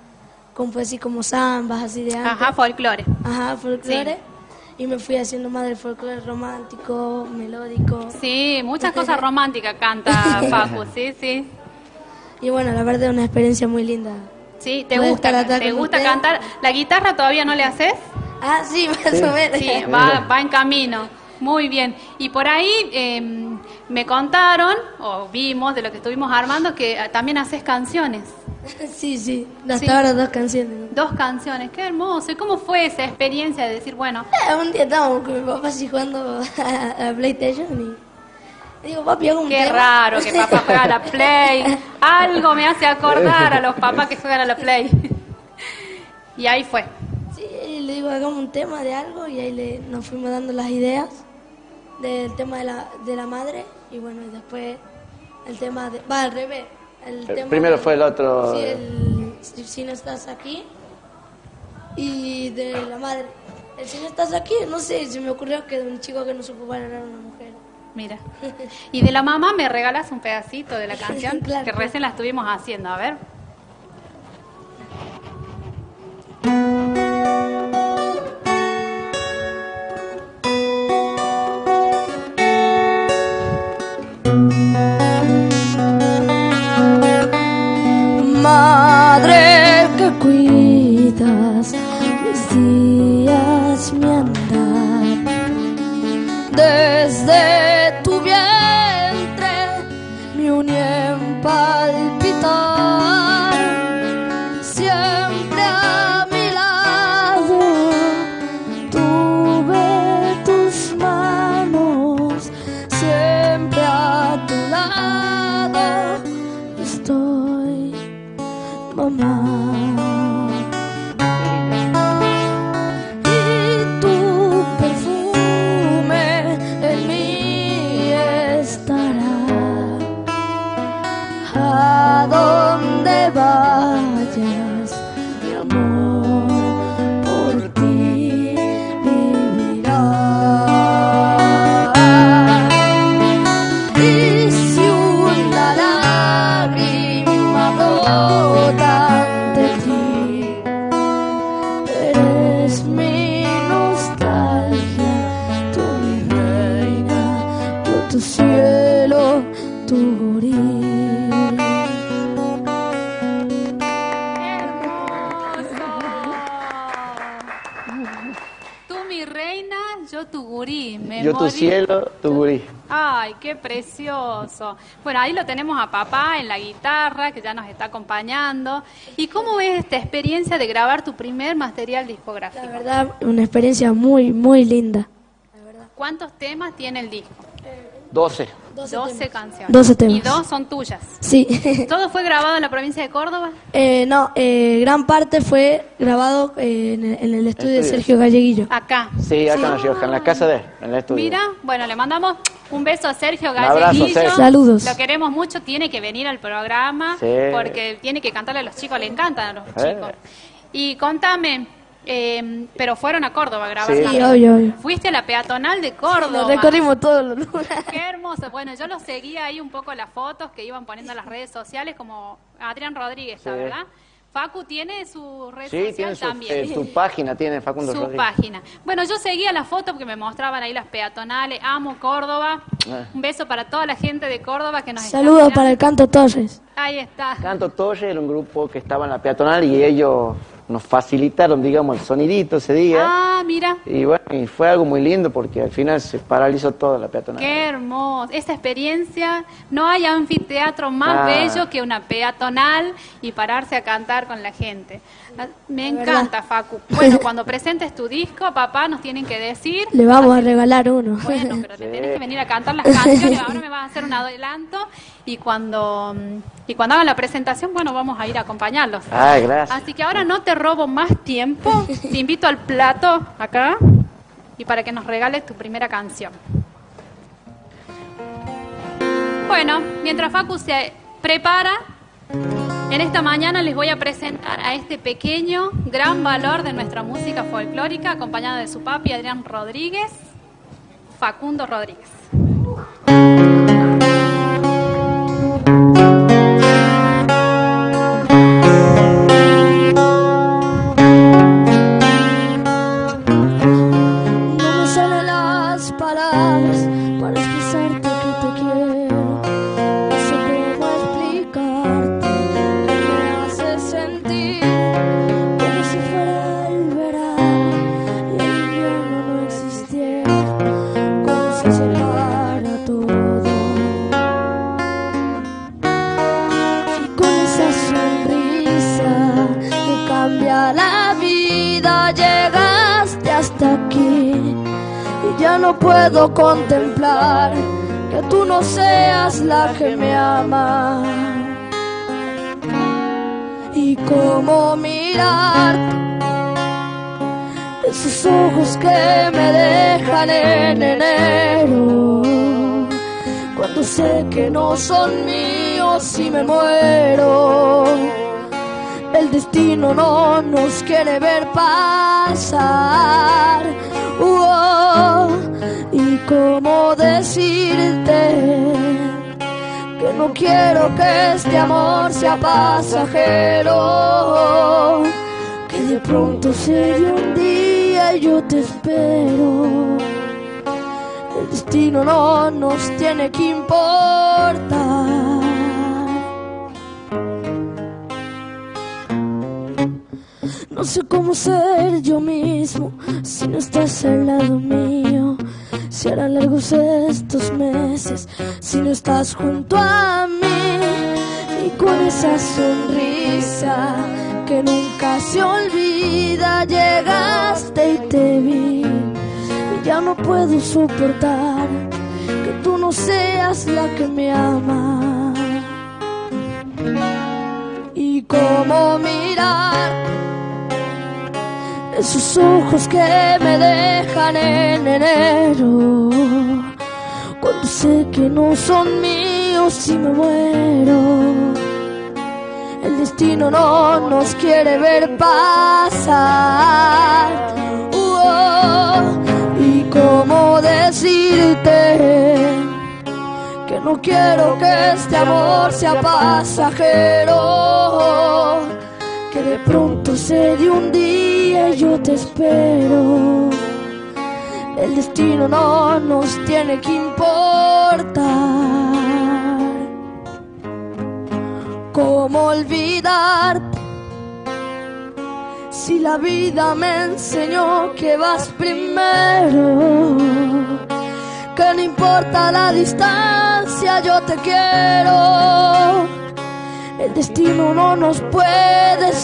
como así como zambas, así de antes. Ajá, folclore. Ajá, folclore. Y me fui haciendo más del folclore romántico, melódico. Sí, muchas cosas románticas canta Facu, sí, sí. Y bueno, la verdad es una experiencia muy linda. Sí, ¿te Poder gusta, estar acá te con gusta ustedes. cantar? ¿La guitarra todavía no le haces? Ah, sí, más o menos. Sí, va, va en camino. Muy bien. Y por ahí eh, me contaron, o vimos de lo que estuvimos armando, que eh, también haces canciones. Sí, sí. Hasta Sí. ahora dos canciones. Dos canciones, qué hermoso. ¿Y cómo fue esa experiencia de decir, bueno, Eh, un día estábamos con mi papá así jugando a, a PlayStation y digo, papi, hago un qué tema. raro que papá juega a la Play? Algo me hace acordar a los papás que juegan a la Play. Y ahí fue. Sí, y le digo, hagamos un tema de algo y ahí le, nos fuimos dando las ideas del tema de la, de la madre y bueno, y después el tema de... Va, al revés. El tema primero de- fue el otro... Sí, el si, si no estás aquí y de la madre. El si no estás aquí, no sé, se me ocurrió que un chico que no supo bailar era una mujer. Mira. Y de la mamá me regalas un pedacito de la canción Claro. que recién la estuvimos haciendo. A ver. Madre que cuidas mis días, mi andar, desde tu vientre mi unión palpitar, siempre a mi lado tuve tus manos, siempre a tu lado estoy, mamá. Y tu perfume en mí estará. A donde vayas, mi amor, por ti vivirá. Y si una lágrima brota ante ti, eres mi nostalgia, tú mi reina, yo tu cielo, tu gurí. Tú mi reina, yo tu gurí. Me Yo tu morí. cielo, tu gurí. Ay, qué precioso. Bueno, ahí lo tenemos a papá en la guitarra, que ya nos está acompañando. ¿Y cómo es esta experiencia de grabar tu primer material discográfico? La verdad, una experiencia muy, muy linda. ¿Cuántos temas tiene el disco? doce. doce canciones. doce temas. Y dos son tuyas. Sí. ¿Todo fue grabado en la provincia de Córdoba? Eh, no, eh, gran parte fue grabado eh, en, el, en el estudio de Estudios. Sergio Galleguillo. Acá. Sí, acá en La Rioja, en la casa de él, en el estudio. Mira, bueno, le mandamos un beso a Sergio abrazo, Galleguillo. Sergio. Saludos. Lo queremos mucho, tiene que venir al programa Sí. porque tiene que cantarle a los chicos, le encantan a los Eh. chicos. Y contame, eh, pero fueron a Córdoba a grabar. Sí. Sí, también. obvio, obvio. Fuiste a la peatonal de Córdoba. Nos recorrimos todos los lugares. Qué hermoso. Bueno, yo lo seguía ahí un poco las fotos que iban poniendo en las redes sociales, como Adrián Rodríguez, Sí. ¿verdad? Facu tiene su red Sí, social tiene su, también. eh, su página, tiene Facundo Su Rodríguez. página. Bueno, yo seguía las fotos porque me mostraban ahí las peatonales. Amo Córdoba. Ah. Un beso para toda la gente de Córdoba que nos está Saludos mirando. para el Canto Torres. Ahí está. Canto Torre era un grupo que estaba en la peatonal y ellos nos facilitaron, digamos, el sonidito ese día. Ah, mira. Y bueno, y fue algo muy lindo porque al final se paralizó toda la peatonal. Qué hermoso. Esa experiencia, no hay anfiteatro más Ah. bello que una peatonal y pararse a cantar con la gente. Ah, Me La encanta, Facu. Bueno, cuando presentes tu disco, papá, nos tienen que decir. Le vamos a regalar uno. Bueno, pero te Sí. tenés que venir a cantar las canciones. Ahora me vas a hacer un adelanto y cuando mm, y cuando hagan la presentación, bueno, vamos a ir a acompañarlos. Ah, gracias. Así que ahora no te robo más tiempo. Te invito al plato acá y para que nos regales tu primera canción. Bueno, mientras Facu se prepara, en esta mañana les voy a presentar a este pequeño gran valor de nuestra música folclórica, acompañado de su papi Adrián Rodríguez, Facundo Rodríguez. sonrisa te cambia la vida. Llegaste hasta aquí y ya no puedo contemplar que tú no seas la que me ama. Y cómo mirarte, esos ojos que me dejan en enero, cuando sé que no son míos y me muero. El destino no nos quiere ver pasar. Uh-oh. Y cómo decirte que no quiero que este amor sea pasajero, que de pronto sería un día y yo te espero. El destino no nos tiene que importar. No sé cómo ser yo mismo si no estás al lado mío. Si harán largos estos meses si no estás junto a mí. Y con esa sonrisa que nunca se olvida, llegaste y te vi. Y ya no puedo soportar que tú no seas la que me ama. Y cómo mirar esos ojos que me dejan en enero, cuando sé que no son míos y me muero. El destino no nos quiere ver pasar. Uh-oh. Y cómo decirte que no quiero que este amor sea pasajero, que de pronto se dé un día y yo te espero. El destino no nos tiene que importar. ¿Cómo olvidarte si la vida me enseñó que vas primero? Que no importa la distancia, yo te quiero. El destino no nos puede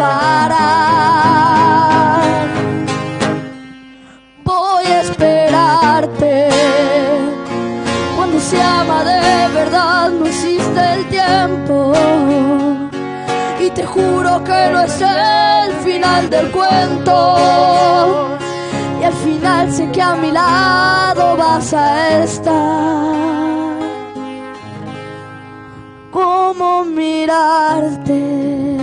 separar. Voy a esperarte. Cuando se ama de verdad no existe el tiempo. Y te juro que no es el final del cuento. Y al final sé que a mi lado vas a estar. ¿Cómo mirarte?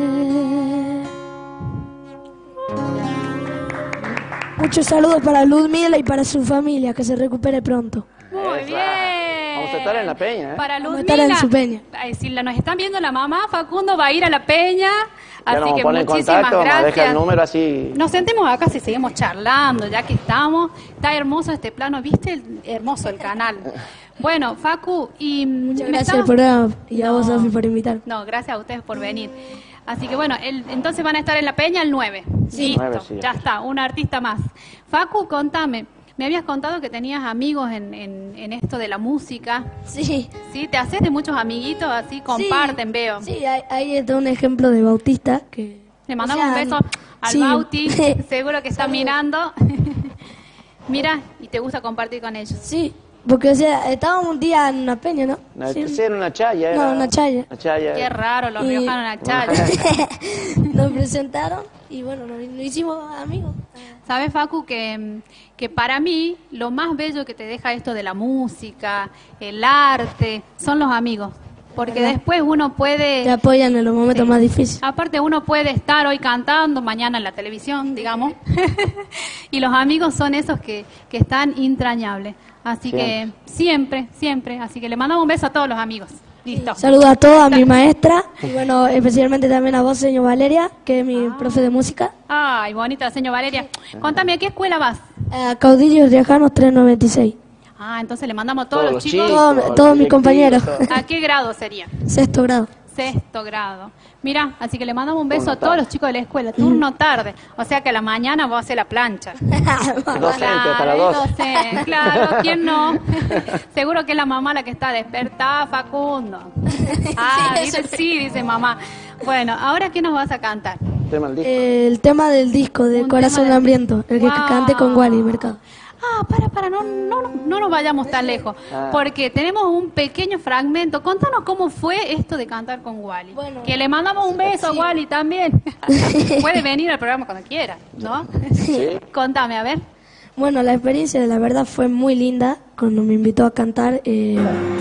Muchos saludos para Ludmila y para su familia, que se recupere pronto. Muy bien. Vamos a estar en la peña, ¿eh? Para Vamos a Ludmila, estar en su peña. ay, si la- nos están viendo la mamá, Facundo va a ir a la peña. Ya Así nos que ponen en muchísimas contacto, nos deja el gracias. número así. Nos sentimos acá si seguimos charlando, ya que estamos. Está hermoso este plano, ¿viste? El- hermoso el canal. Bueno, Facu, y... Muchas gracias al programa y a vos, Sofi, por invitar. No, gracias a ustedes por venir. Así que bueno, el- entonces van a estar en la peña el nueve. Sí. Listo, nueve, sí. ya está, un artista más. Facu, contame, me habías contado que tenías amigos en, en, en esto de la música. Sí. ¿Sí? ¿Te haces de muchos amiguitos? Así comparten, Sí. veo. Sí, ahí, ahí está un ejemplo de Bautista que... Le mandamos o sea, un beso al sí. Bauti, seguro que está mirando. Mira, y te gusta compartir con ellos. Sí, porque o sea, estábamos un día en una peña, ¿no? Una, Sí. sí, era una chaya. No, era- una chaya. Una chaya. Qué raro, los Y- riojanos a chaya. Nos presentaron y bueno, nos, nos hicimos amigos. ¿Sabes, Facu, que, que para mí lo más bello que te deja esto de la música, el arte, son los amigos? Porque ¿Verdad? después uno puede... Te apoyan en los momentos Sí. más difíciles. Aparte uno puede estar hoy cantando, mañana en la televisión, digamos. Y los amigos son esos que, que están entrañables. Así Siempre. que siempre, siempre. Así que le mandamos un beso a todos los amigos. Listo. Saludos a todos, a mi maestra y bueno, especialmente también a vos, señor Valeria, que es mi profe de música. Ay, bonita la señora Valeria. Contame, ¿a qué escuela vas? A Caudillos Riajanos trescientos noventa y seis. Ah, entonces le mandamos a todos, Todos los los chicos. chicos, Todos- todos mis directivos, compañeros. todos. ¿A qué grado sería? Sexto grado. sexto grado. Mira, así que le mandamos un beso a todos los chicos de la escuela. Turno tarde, o sea que a la mañana vos haces la plancha. Docente para Claro, dos. docente, claro, ¿quién no? Seguro que es la mamá la que está despertada, Facundo. Ah, Sí, dice eso- sí, dice mamá. Bueno, ¿ahora qué nos vas a cantar? Tema del disco. El tema del disco de Un Corazón tema del- Hambriento, el que Wow. cante con Wally Mercado. Ah, para, para, no, no, no nos vayamos tan lejos, Ah. porque tenemos un pequeño fragmento. Contanos cómo fue esto de cantar con Wally. Bueno, que le mandamos un beso a Wally también. Puede venir al programa cuando quiera, ¿no? Sí. Contame, a ver. Bueno, la experiencia de la verdad fue muy linda cuando me invitó a cantar eh,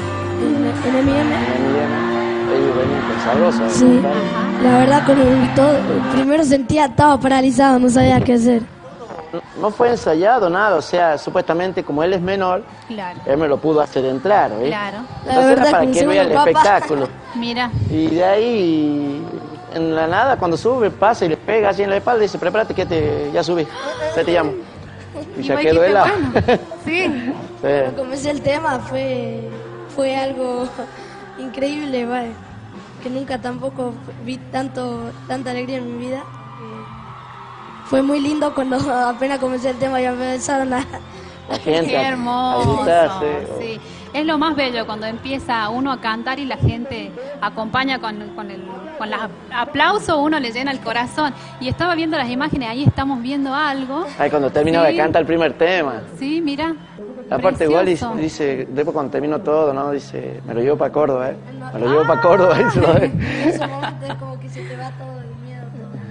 en, en M M. Ellos venían con sabrosa. Sí, la verdad cuando me invitó, primero sentía, estaba paralizado, no sabía qué hacer. No fue ensayado nada, o sea, supuestamente como él es menor, Claro, él me lo pudo hacer entrar, ¿eh? claro. La Entonces verdad era para es que que él mi vea el segundo papá. espectáculo. Mira, Y de ahí, en la nada, cuando sube, pasa y le pega así en la espalda y dice, prepárate que te, ya subí, ya te llamo. Y, y se vos quedó dijiste, helado. bueno, sí. Sí. Cuando comencé el tema fue, fue algo increíble, vale, que nunca tampoco vi tanto, tanta alegría en mi vida. Eh, Fue muy lindo cuando apenas comencé el tema ya me empezaron a... La gente Qué a- a hermoso, gritarse. sí. Es lo más bello cuando empieza uno a cantar y la gente acompaña con, con el con los aplausos, uno le llena el corazón. Y estaba viendo las imágenes, ahí estamos viendo algo. Ay, cuando terminó Sí. de cantar el primer tema. Sí, mira. Aparte igual precioso. dice, después cuando terminó todo, ¿no? Dice, me lo llevo para Córdoba, ¿eh? Me lo llevo para Córdoba, y se lo de- En ese momento es como que se te va todo el miedo.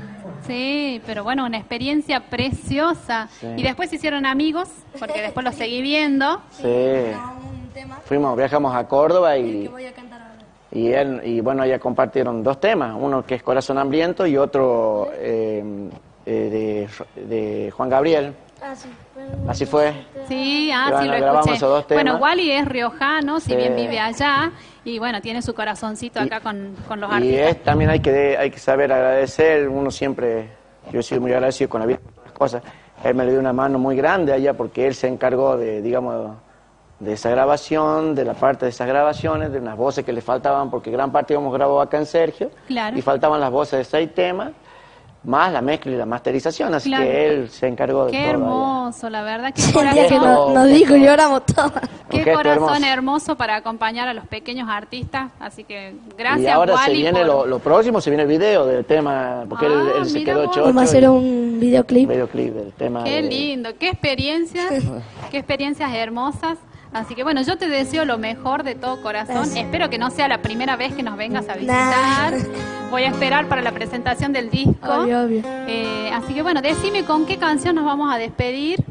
Sí, pero bueno, una experiencia preciosa. Sí. Y después se hicieron amigos, porque después los seguí viendo. Sí. Un tema Fuimos, viajamos a Córdoba que y, voy a cantar ahora. y él, y bueno, ya compartieron dos temas, uno que es Corazón Hambriento y otro eh, eh, de, de Juan Gabriel. Ah, sí. Así fue. Sí, ah, Y sí, bueno, lo grabamos escuché. esos dos temas. Bueno, Wally es riojano, si Sí. bien vive allá, y bueno, tiene su corazoncito acá con, con los Y artistas. es, también hay que, hay que saber agradecer, uno siempre, yo he sido muy agradecido con la vida, con las cosas. Él me le dio una mano muy grande allá porque él se encargó de, digamos, de esa grabación, de la parte de esas grabaciones, de unas voces que le faltaban, porque gran parte íbamos grabado acá en Sergio, Claro. y faltaban las voces de seis temas, más la mezcla y la masterización, así Claro. que él se encargó de Qué todo. allá. hermoso, la verdad, qué El día que corazón, nos, nos dijo y lloramos todos. qué Un gesto corazón hermoso. hermoso para acompañar a los pequeños artistas. Así que gracias, Y ahora Wally, se viene por- lo, lo próximo, se viene el video del tema, porque él, Ah, él se mira quedó vos. chocho. Vamos a hacer y- un videoclip. videoclip del tema. Qué de- lindo, qué experiencias, qué experiencias hermosas. Así que bueno, yo te deseo lo mejor de todo corazón. Gracias. Espero que no sea la primera vez que nos vengas a Nah. visitar. Voy a esperar para la presentación del disco. Obvio, obvio. Eh, así que bueno, decime con qué canción nos vamos a despedir.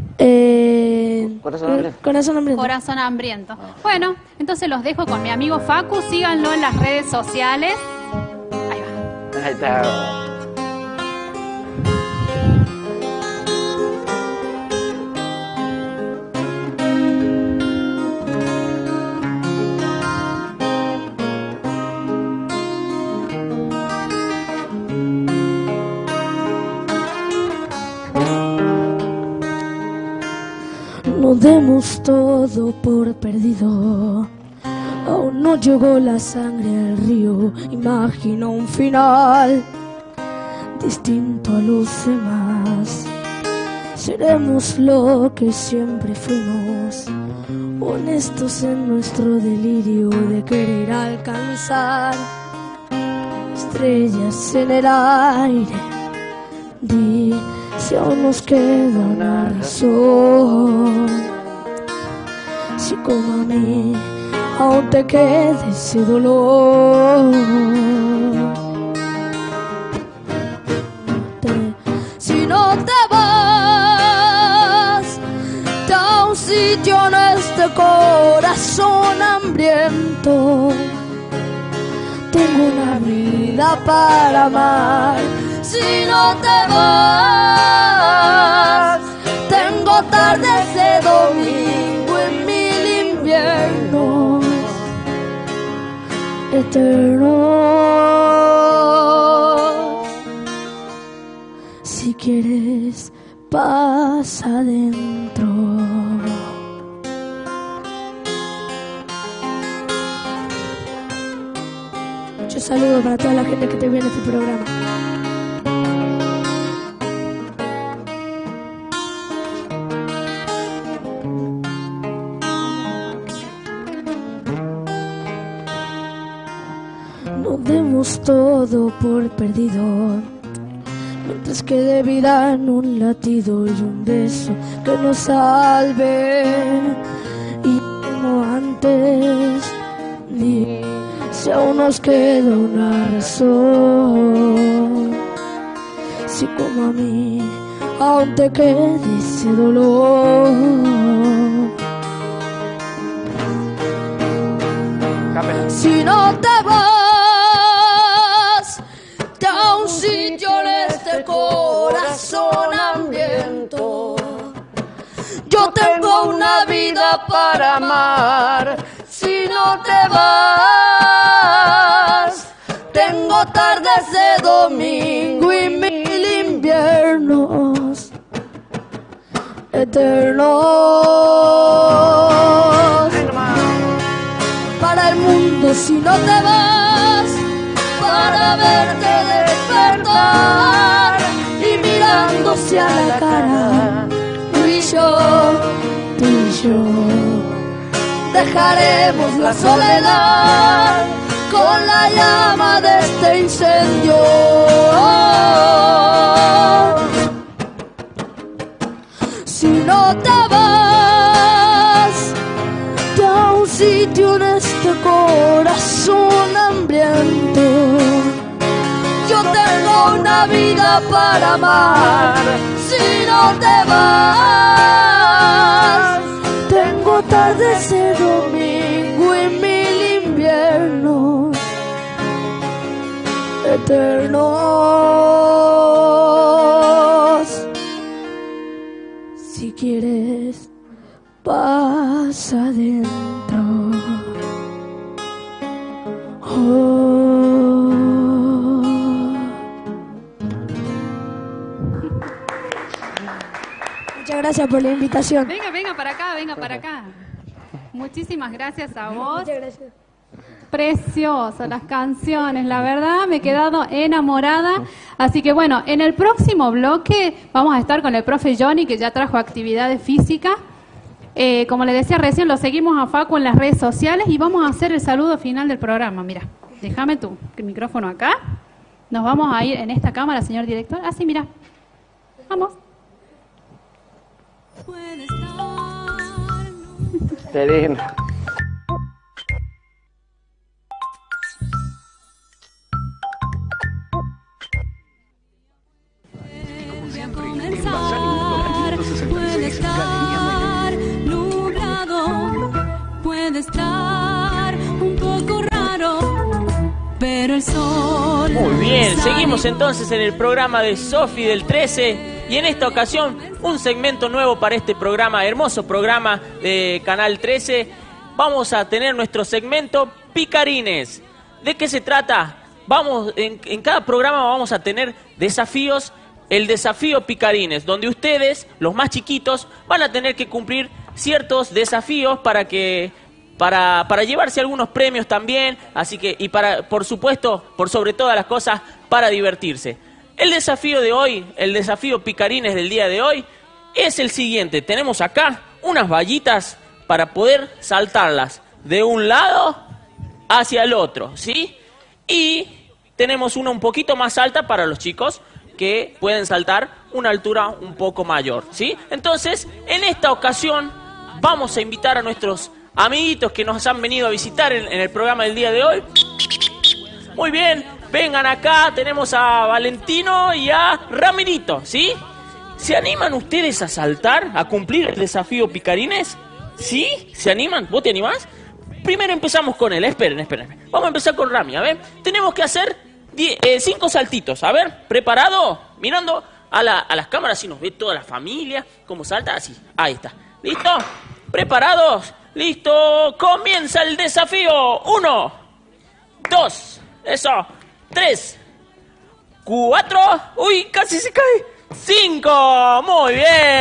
Eh, Corazón Hambriento. Corazón Hambriento. Corazón Hambriento. Bueno, entonces los dejo con mi amigo Facu. Síganlo en las redes sociales. Ahí va. Ahí está. No demos todo por perdido. Aún no llegó la sangre al río. Imagina un final distinto a los demás. Seremos lo que siempre fuimos, honestos en nuestro delirio de querer alcanzar estrellas en el aire. Di si aún nos queda una razón, si como a mí aún te queda ese dolor. Te- si no te vas, da un sitio en este corazón hambriento. Tengo una vida para amar. Si no te vas, tengo tardes de domingo en mil inviernos eternos. Si quieres, pasa adentro. Muchos saludos para toda la gente que te ve en este programa. No demos todo por perdido, mientras quede vida en un latido y un beso que nos salve. Y como antes, ni si aún nos queda una razón, si como a mí aún te queda ese dolor. Si no te vas a un sitio en este corazón hambriento, yo tengo una vida para amar. Si no te vas, tengo tardes de domingo y mil inviernos eternos para el mundo. Si no te vas, para verte despertar y mirándose a la cara, tú y yo, tú y yo, dejaremos la soledad con la llama de este incendio. Si no te vas a un sitio en este corazón hambriento, yo tengo una vida para amar. Si no te vas, tengo tardes de domingo y mil inviernos eternos. Si quieres, pasa adentro. Oh. Muchas gracias por la invitación. Venga, venga para acá, venga para acá. Muchísimas gracias a vos. Muchas gracias. Preciosas las canciones, la verdad me he quedado enamorada. Así que bueno, en el próximo bloque vamos a estar con el profe Johnny, que ya trajo actividades físicas. Eh, como le decía recién, lo seguimos a Facu en las redes sociales y vamos a hacer el saludo final del programa. Mira, déjame tú el micrófono acá. Nos vamos a ir en esta cámara, señor director. Así, mira. Vamos. Qué lindo. Puede estar nublado, puede estar un poco raro, pero el sol. Muy bien, seguimos entonces en el programa de Sofi del trece y en esta ocasión un segmento nuevo para este programa, hermoso programa de Canal trece. Vamos a tener nuestro segmento Picarines. ¿De qué se trata? Vamos, en, en cada programa vamos a tener desafíos. El desafío Picarines, donde ustedes, los más chiquitos, van a tener que cumplir ciertos desafíos para que para, para llevarse algunos premios también, así que y para por supuesto, por sobre todas las cosas, para divertirse. El desafío de hoy, el desafío Picarines del día de hoy es el siguiente. Tenemos acá unas vallitas para poder saltarlas de un lado hacia el otro, ¿sí? Y tenemos una un poquito más alta para los chicos que pueden saltar una altura un poco mayor, ¿sí? Entonces, en esta ocasión vamos a invitar a nuestros amiguitos que nos han venido a visitar en, en el programa del día de hoy. Muy bien, vengan acá, tenemos a Valentino y a Ramirito, ¿sí? ¿Se animan ustedes a saltar, a cumplir el desafío Picarines? ¿Sí? ¿Se animan? ¿Vos te animás? Primero empezamos con él, esperen, esperen. Vamos a empezar con Rami, a ver. Tenemos que hacer diez, eh, cinco saltitos, a ver, ¿preparado? Mirando a, la, a las cámaras, si nos ve toda la familia, cómo salta, así, ahí está. ¿Listo? ¿Preparados? ¿Listo? Comienza el desafío. Uno, dos, eso, tres, cuatro, uy, casi se cae. Cinco, muy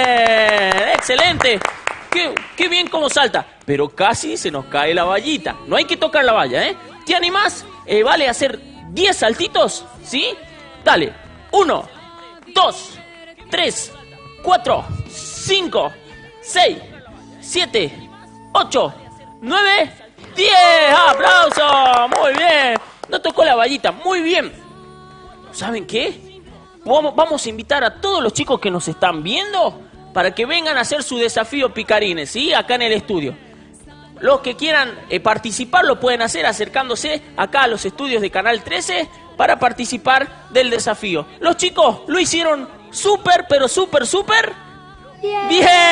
bien, excelente. Qué, qué bien cómo salta, pero casi se nos cae la vallita. No hay que tocar la valla, ¿eh? ¿Te animás? eh, vale hacer diez saltitos, ¿sí? Dale, uno, dos, tres, cuatro, cinco, seis, siete, ocho, nueve, diez. ¡Aplausos! Muy bien. No tocó la vallita, muy bien. ¿Saben qué? Vamos, vamos a invitar a todos los chicos que nos están viendo para que vengan a hacer su desafío picarines, ¿sí? Acá en el estudio. Los que quieran eh, participar lo pueden hacer acercándose acá a los estudios de Canal trece para participar del desafío. Los chicos lo hicieron súper, pero súper, súper bien.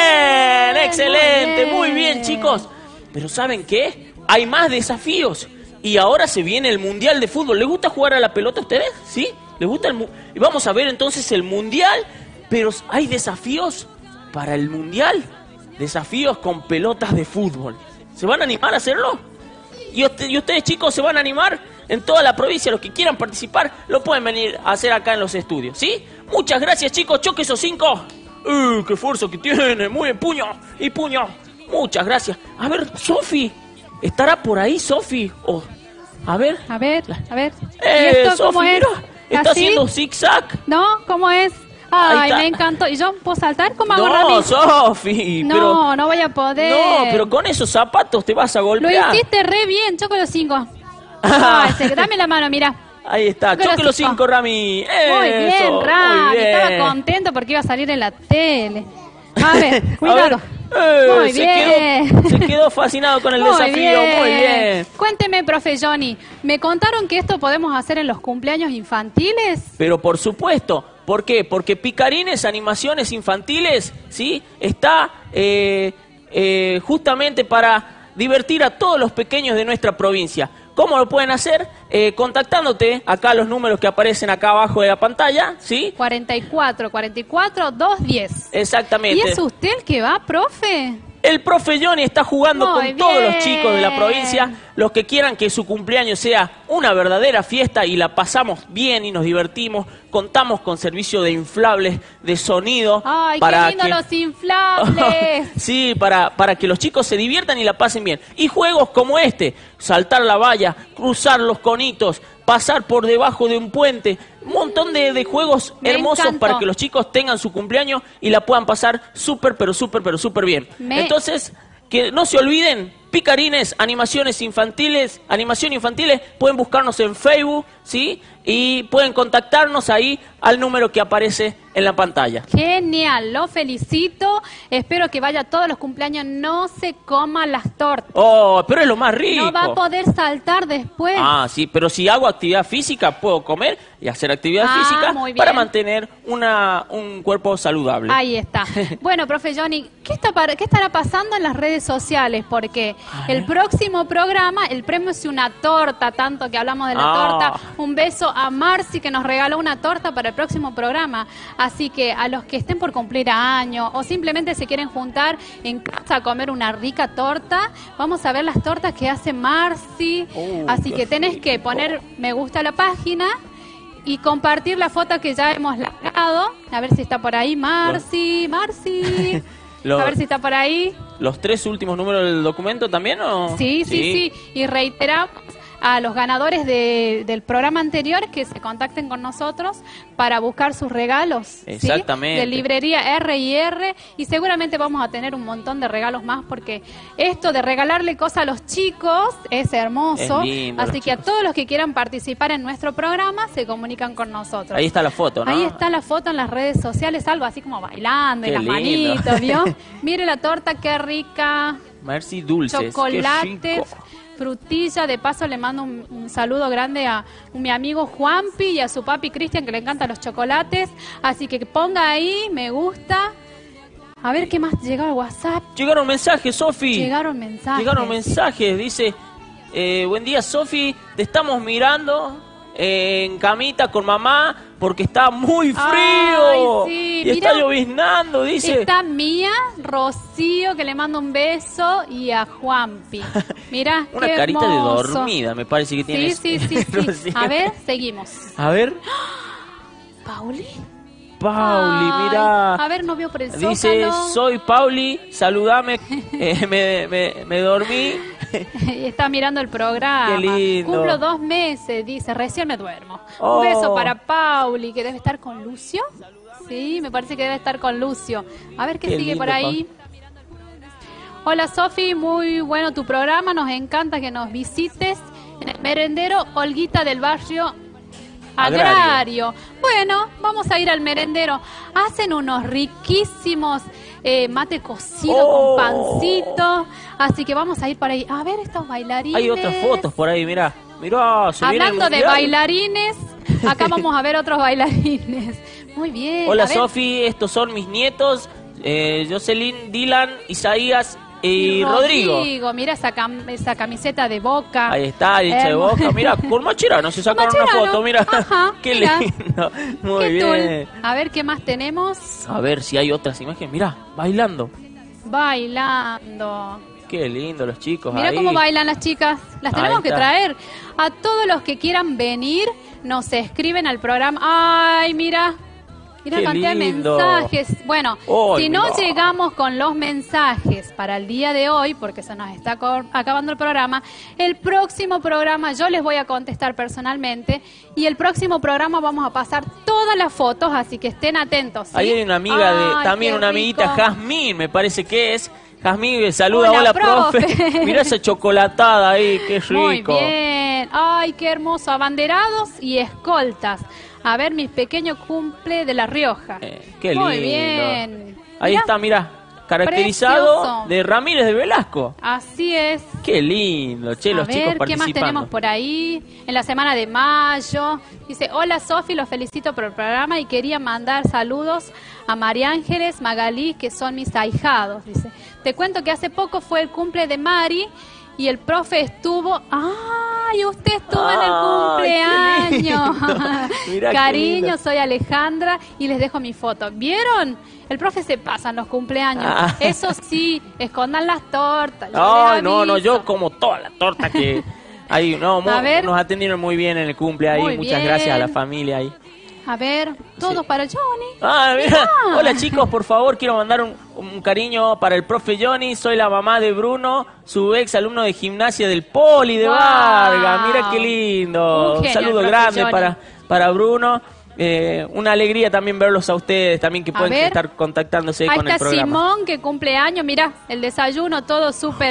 Bien, excelente, muy bien. muy bien, chicos. Pero ¿saben qué? Hay más desafíos y ahora se viene el Mundial de Fútbol. ¿Les gusta jugar a la pelota a ustedes? ¿Sí? ¿Les gusta el mu- Y vamos a ver entonces el Mundial, pero hay desafíos para el Mundial. Desafíos con pelotas de fútbol. ¿Se van a animar a hacerlo? ¿Y, usted, ¿Y ustedes, chicos, se van a animar? En toda la provincia, los que quieran participar, lo pueden venir a hacer acá en los estudios, ¿sí? Muchas gracias, chicos. Choque esos cinco. ¡Uh, qué fuerza que tiene! Muy bien, puño y puño. Muchas gracias. A ver, Sofi. ¿Estará por ahí, Sofi? Oh, a ver. A ver, a ver. Eh, ¿Y esto cómo Sofi, es? mira. Está ¿Así? haciendo zigzag. ¿No? ¿Cómo es? Ahí Ay, está. me encantó. ¿Y yo puedo saltar? ¿Cómo hago, No, Rami? Sofi. No, pero... no voy a poder. No, pero con esos zapatos te vas a Lo golpear. hiciste re bien, choco los cinco. Ay, se- dame la mano, mira. Ahí está, Choque los choque los cinco. cinco, Rami. Muy bien, Eso, Rami. muy bien. Estaba contento porque iba a salir en la tele. A ver, A cuidado. ver, eh, Muy se bien. Quedó, se quedó fascinado con el Muy desafío. bien. Muy bien. Cuénteme, profe Johnny, ¿me contaron que esto podemos hacer en los cumpleaños infantiles? Pero por supuesto, ¿por qué? Porque Picarines Animaciones Infantiles, ¿sí? Está eh, eh, justamente para divertir a todos los pequeños de nuestra provincia. ¿Cómo lo pueden hacer? Eh, contactándote acá a los números que aparecen acá abajo de la pantalla, ¿sí? cuarenta y cuatro, cuarenta y cuatro, doscientos diez. Exactamente. ¿Y es usted el que va, profe? El profe Johnny está jugando Muy con todos los bien. chicos de la provincia, los que quieran que su cumpleaños sea una verdadera fiesta y la pasamos bien y nos divertimos. Contamos con servicio de inflables, de sonido. ¡Ay, para qué lindo que... los inflables! Sí, para, para que los chicos se diviertan y la pasen bien. Y juegos como este, saltar la valla, cruzar los conitos, pasar por debajo de un puente, un montón de, de juegos Me hermosos encantó. para que los chicos tengan su cumpleaños y la puedan pasar súper, pero súper, pero súper bien. Me- Entonces, que no se olviden, Picarines, Animaciones Infantiles, Animación Infantiles, pueden buscarnos en Facebook, ¿sí? Y pueden contactarnos ahí al número que aparece en la pantalla. Genial, lo felicito. Espero que vaya a todos los cumpleaños. No se coma las tortas. Oh, pero es lo más rico. No va a poder saltar después. Ah, sí, pero si hago actividad física, puedo comer y hacer actividad Ah, física muy bien. para mantener una, un cuerpo saludable. Ahí está. Bueno, profe Johnny, ¿qué, está para- ¿qué estará pasando en las redes sociales? Porque el próximo programa, el premio es una torta, tanto que hablamos de la Ah. torta. Un beso a Marci que nos regaló una torta para el próximo programa. Así que a los que estén por cumplir años o simplemente se quieren juntar en casa a comer una rica torta, vamos a ver las tortas que hace Marci. Oh, Así qué que tenés que poner me gusta a la página y compartir la foto que ya hemos largado. A ver si está por ahí Marci, Marci. Lo- A ver si está por ahí. ¿Los tres últimos números del documento también o...? Sí, sí, sí. Y reiteramos a los ganadores de- del programa anterior que se contacten con nosotros para buscar sus regalos. ¿sí? Exactamente. De librería R y R. Y seguramente vamos a tener un montón de regalos más porque esto de regalarle cosas a los chicos es hermoso. Es lindo, Así los que a todos los que quieran participar en nuestro programa se comunican con nosotros. Ahí está la foto, ¿no? Ahí está la foto en las redes sociales, algo así como bailando y Qué las lindo. manitos, ¿vio? Mire la torta, qué rica. Merci dulces. qué Chocolates, rico. frutilla. De paso le mando un, un saludo grande a mi amigo Juanpi y a su papi Cristian que le encantan los chocolates. Así que ponga ahí, me gusta. A ver qué más llegó al WhatsApp. Llegaron mensajes, Sofi. Llegaron mensajes. Llegaron mensajes. Dice, eh, buen día, Sofi. Te estamos mirando eh, en camita con mamá porque está muy frío. Ay, sí, y está mira. lloviznando, dice. Está Mía, Rocío, que le mando un beso, y a Juanpi. Mira, Una qué carita de hermoso. dormida, me parece que Sí, tienes. sí, sí, sí. Rocío. A ver, seguimos. A ver, ¿Pauli? Pauli, Ay, mira. A ver, no vio por el Dice, zócalo. soy Pauli, saludame, eh, me, me, me dormí. Está mirando el programa. Qué lindo. Cumplo dos meses, dice, recién me duermo. Oh. Un beso para Pauli, que debe estar con Lucio. Sí, me parece que debe estar con Lucio. A ver qué, Qué sigue lindo, por ahí. Hola Sofi, muy bueno tu programa. Nos encanta que nos visites en el merendero Olguita del barrio Agrario. Agrario. Bueno, vamos a ir al merendero. Hacen unos riquísimos eh, mate cocido Oh. con pancito. Así que vamos a ir para ahí. A ver estos bailarines. Hay otras fotos por ahí, mirá. Mirá, se viene el Hablando de mundial. bailarines, acá vamos a ver otros bailarines. Muy bien. Hola a ver. Sofi, estos son mis nietos, eh, Jocelyn, Dylan, Isaías y, Rodrigo. Rodrigo, mira esa, cam- esa camiseta de Boca. Ahí está, hincha de Hermoso. Boca. Mira, con Macherano se sacaron Mascherano. una foto, mira. Ajá, Qué mira. lindo. Muy Qué bien. tul. A ver qué más tenemos. A ver si hay otras imágenes. Mira, bailando. Bailando. Qué lindo los chicos Mira ahí. cómo bailan las chicas. Las Ahí tenemos que está. traer. A todos los que quieran venir, nos escriben al programa. Ay, mira. Mira Qué la cantidad lindo. de mensajes. Bueno, Ay, si no mirá. llegamos con los mensajes para el día de hoy, porque se nos está co- acabando el programa, el próximo programa yo les voy a contestar personalmente y el próximo programa vamos a pasar todas las fotos, así que estén atentos. ¿sí? Ahí hay una amiga de, Ay, también qué una amiguita, rico. Jazmín, me parece que es. Jazmín, saluda, Hola, hola, profe. profe. Mirá esa chocolatada ahí, qué rico. Muy bien. Ay, qué hermoso. Abanderados y escoltas. A ver, mis pequeños cumple de La Rioja. Eh, qué lindo. Muy bien. Ahí Mirá, está, mira, caracterizado precioso. de Ramírez de Velasco. Así es. Qué lindo, che, A los ver, chicos ¿qué más participando. tenemos por ahí? En la semana de mayo. Dice, hola Sofi, los felicito por el programa y quería mandar saludos a María Ángeles, Magalí, que son mis ahijados. Dice, te cuento que hace poco fue el cumple de Mari y el profe estuvo... ¡Ay, usted estuvo en Ay, el qué cumpleaños! Mirá qué Cariño, lindo. soy Alejandra y les dejo mi foto. ¿Vieron? El profe se pasa en los cumpleaños. Ah. Eso sí, escondan las tortas. yo Ay, les no, no, aviso. yo como toda la torta que ahí, no, mu- A ver. nos atendieron muy bien en el cumple ahí, Muy muchas bien. gracias a la familia ahí. A ver, todos para Johnny. Ah, mira. Mirá. Hola chicos, por favor, quiero mandar un, un cariño para el profe Johnny. Soy la mamá de Bruno, su ex alumno de gimnasia del Poli de Wow. Vargas. Mira qué lindo. Un Un genio saludo el profe grande Johnny. para, para Bruno. Eh, una alegría también verlos a ustedes, también que A pueden ver. estar contactándose Ahí con el está programa. Simón que cumple años. Mira, el desayuno todo súper.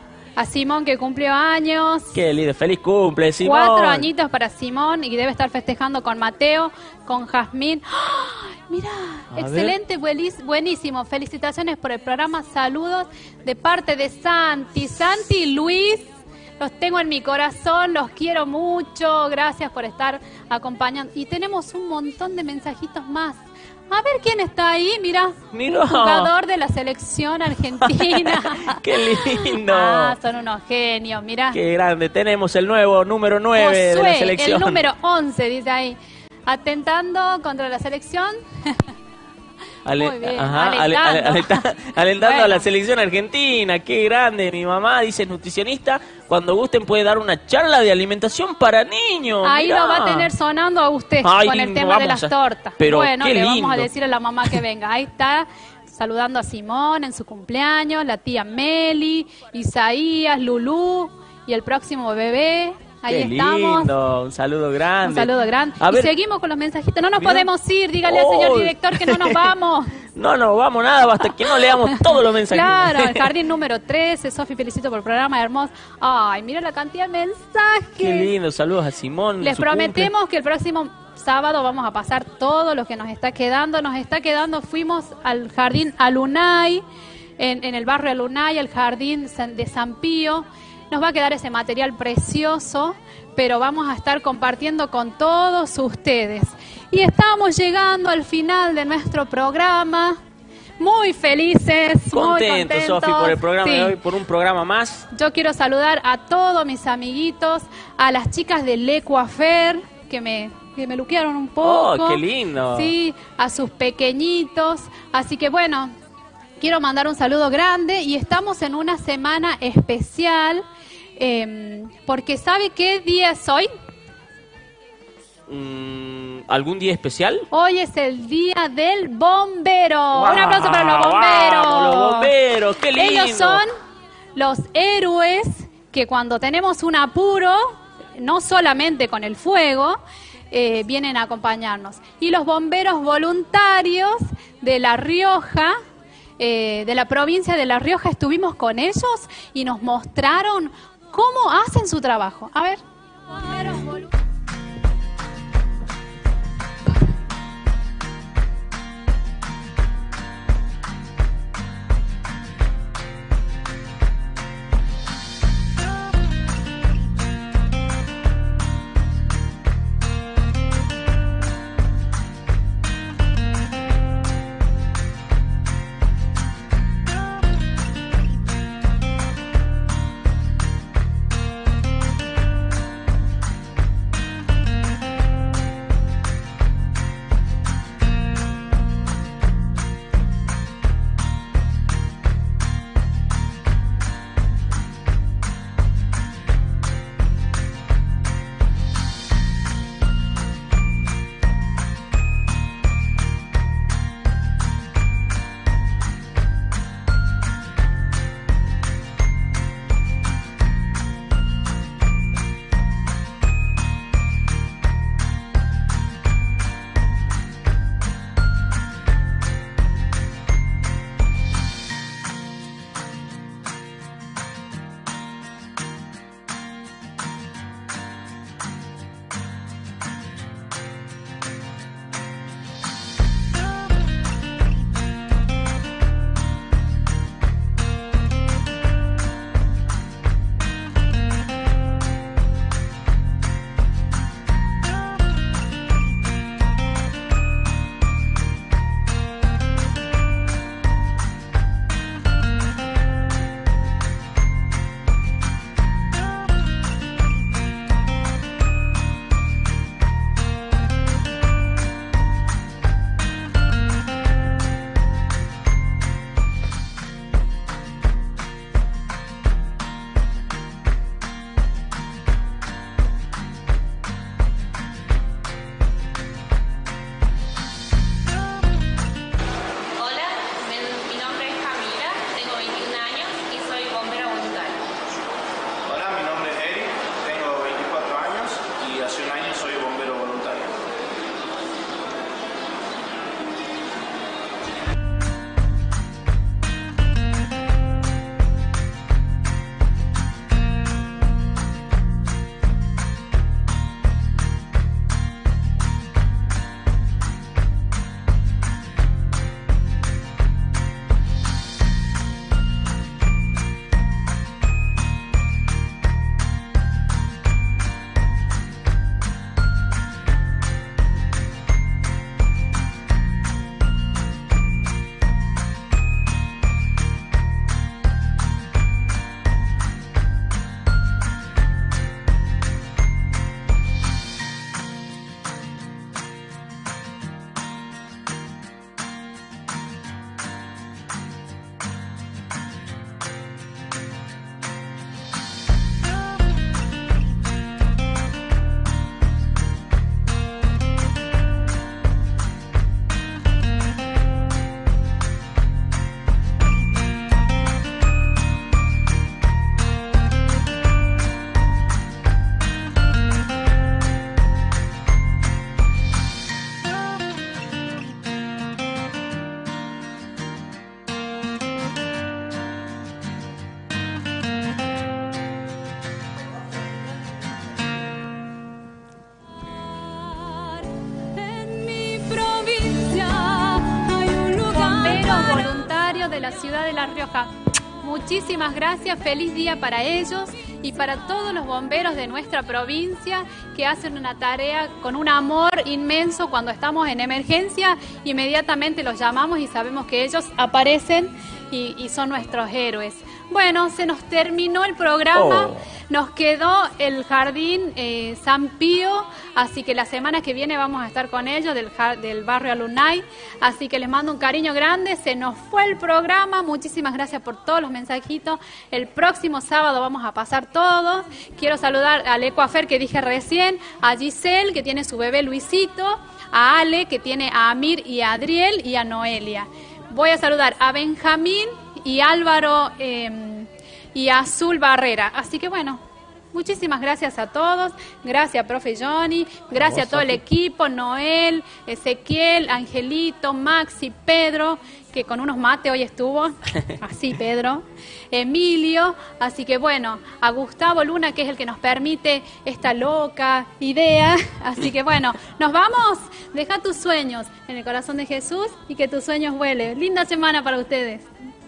A Simón que cumplió años. Qué lindo, feliz cumple, Simón. Cuatro añitos para Simón y debe estar festejando con Mateo, con Jazmín. ¡Ay! Mira, A excelente, buenis- buenísimo. Felicitaciones por el programa. Saludos de parte de Santi. Santi y Luis, los tengo en mi corazón, los quiero mucho. Gracias por estar acompañando. Y tenemos un montón de mensajitos más. A ver quién está ahí, mira. Mira. Un jugador de la selección argentina. Qué lindo. Ah, son unos genios, mira. Qué grande. Tenemos el nuevo número nueve de la Josué, selección. el número once, dice ahí. Atentando contra la selección. Ale- Muy bien, ajá, ale- ale- alentando. alenta- alentando a Bueno. la selección argentina. Qué grande. Mi mamá dice nutricionista. Cuando gusten puede dar una charla de alimentación para niños. Ahí Mirá. lo va a tener sonando a usted Ay, con el tema de vamos las a- tortas. pero bueno, qué le vamos a lindo. decir a la mamá que venga. Ahí está, saludando a Simón en su cumpleaños, la tía Meli, Isaías, Lulú y el próximo bebé. Ahí Qué estamos. lindo. Un saludo grande. Un saludo grande. A y ver. seguimos con los mensajitos. No nos Mirá. podemos ir. Dígale al señor Oh. director que no nos vamos. No, no, vamos nada, hasta que no leamos todos los mensajes. Claro, el jardín número trece. Sofi, felicito por el programa hermoso. Ay, mira la cantidad de mensajes. Qué lindo. Saludos a Simón. Les su prometemos que el próximo sábado vamos a pasar todo lo que nos está quedando. Nos está quedando, fuimos al jardín Alunay, en, en el barrio Alunay, el jardín San- de San Pío. Nos va a quedar ese material precioso, pero vamos a estar compartiendo con todos ustedes. Y estamos llegando al final de nuestro programa. Muy felices, muy Contento, contentos. Sofi, por el programa Sí. de hoy, por un programa más. Yo quiero saludar a todos mis amiguitos, a las chicas de Le Coiffeur, que me, que me luquearon un poco. Oh, qué lindo. Sí, a sus pequeñitos. Así que bueno, quiero mandar un saludo grande y estamos en una semana especial, eh, porque ¿sabe qué día es hoy? Mm, ¿Algún día especial? Hoy es el día del bombero. ¡Wow! Un aplauso para los bomberos. ¡Vamos, los bomberos! ¡Qué lindo! Ellos son los héroes que cuando tenemos un apuro, no solamente con el fuego, eh, vienen a acompañarnos. Y los bomberos voluntarios de La Rioja, eh, de la provincia de La Rioja, estuvimos con ellos y nos mostraron cómo hacen su trabajo. A ver. De la ciudad de La Rioja. Muchísimas gracias, feliz día para ellos y para todos los bomberos de nuestra provincia que hacen una tarea con un amor inmenso. Cuando estamos en emergencia, inmediatamente los llamamos y sabemos que ellos aparecen y, y son nuestros héroes. Bueno, se nos terminó el programa, oh. Nos quedó el jardín eh, San Pío, así que la semana que viene vamos a estar con ellos del, del barrio Alumni, así que les mando un cariño grande. Se nos fue el programa, muchísimas gracias por todos los mensajitos. El próximo sábado vamos a pasar todos. Quiero saludar al Ecuafer que dije recién, a Giselle que tiene su bebé Luisito, a Ale que tiene a Amir y a Adriel y a Noelia. Voy a saludar a Benjamín y Álvaro... Eh, y Azul Barrera. Así que bueno, muchísimas gracias a todos, gracias profe Johnny, gracias a todo el equipo, Noel, Ezequiel, Angelito, Maxi, Pedro, que con unos mates hoy estuvo, así Pedro, Emilio, así que bueno, a Gustavo Luna, que es el que nos permite esta loca idea, así que bueno, nos vamos, deja tus sueños en el corazón de Jesús y que tus sueños vuelen. Linda semana para ustedes.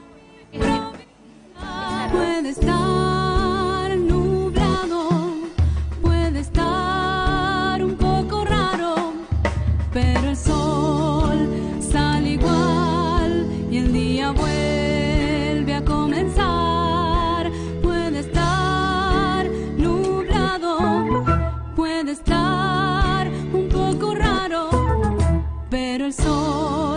Puede estar nublado, puede estar un poco raro, pero el sol sale igual y el día vuelve a comenzar. Puede estar nublado, puede estar un poco raro, pero el sol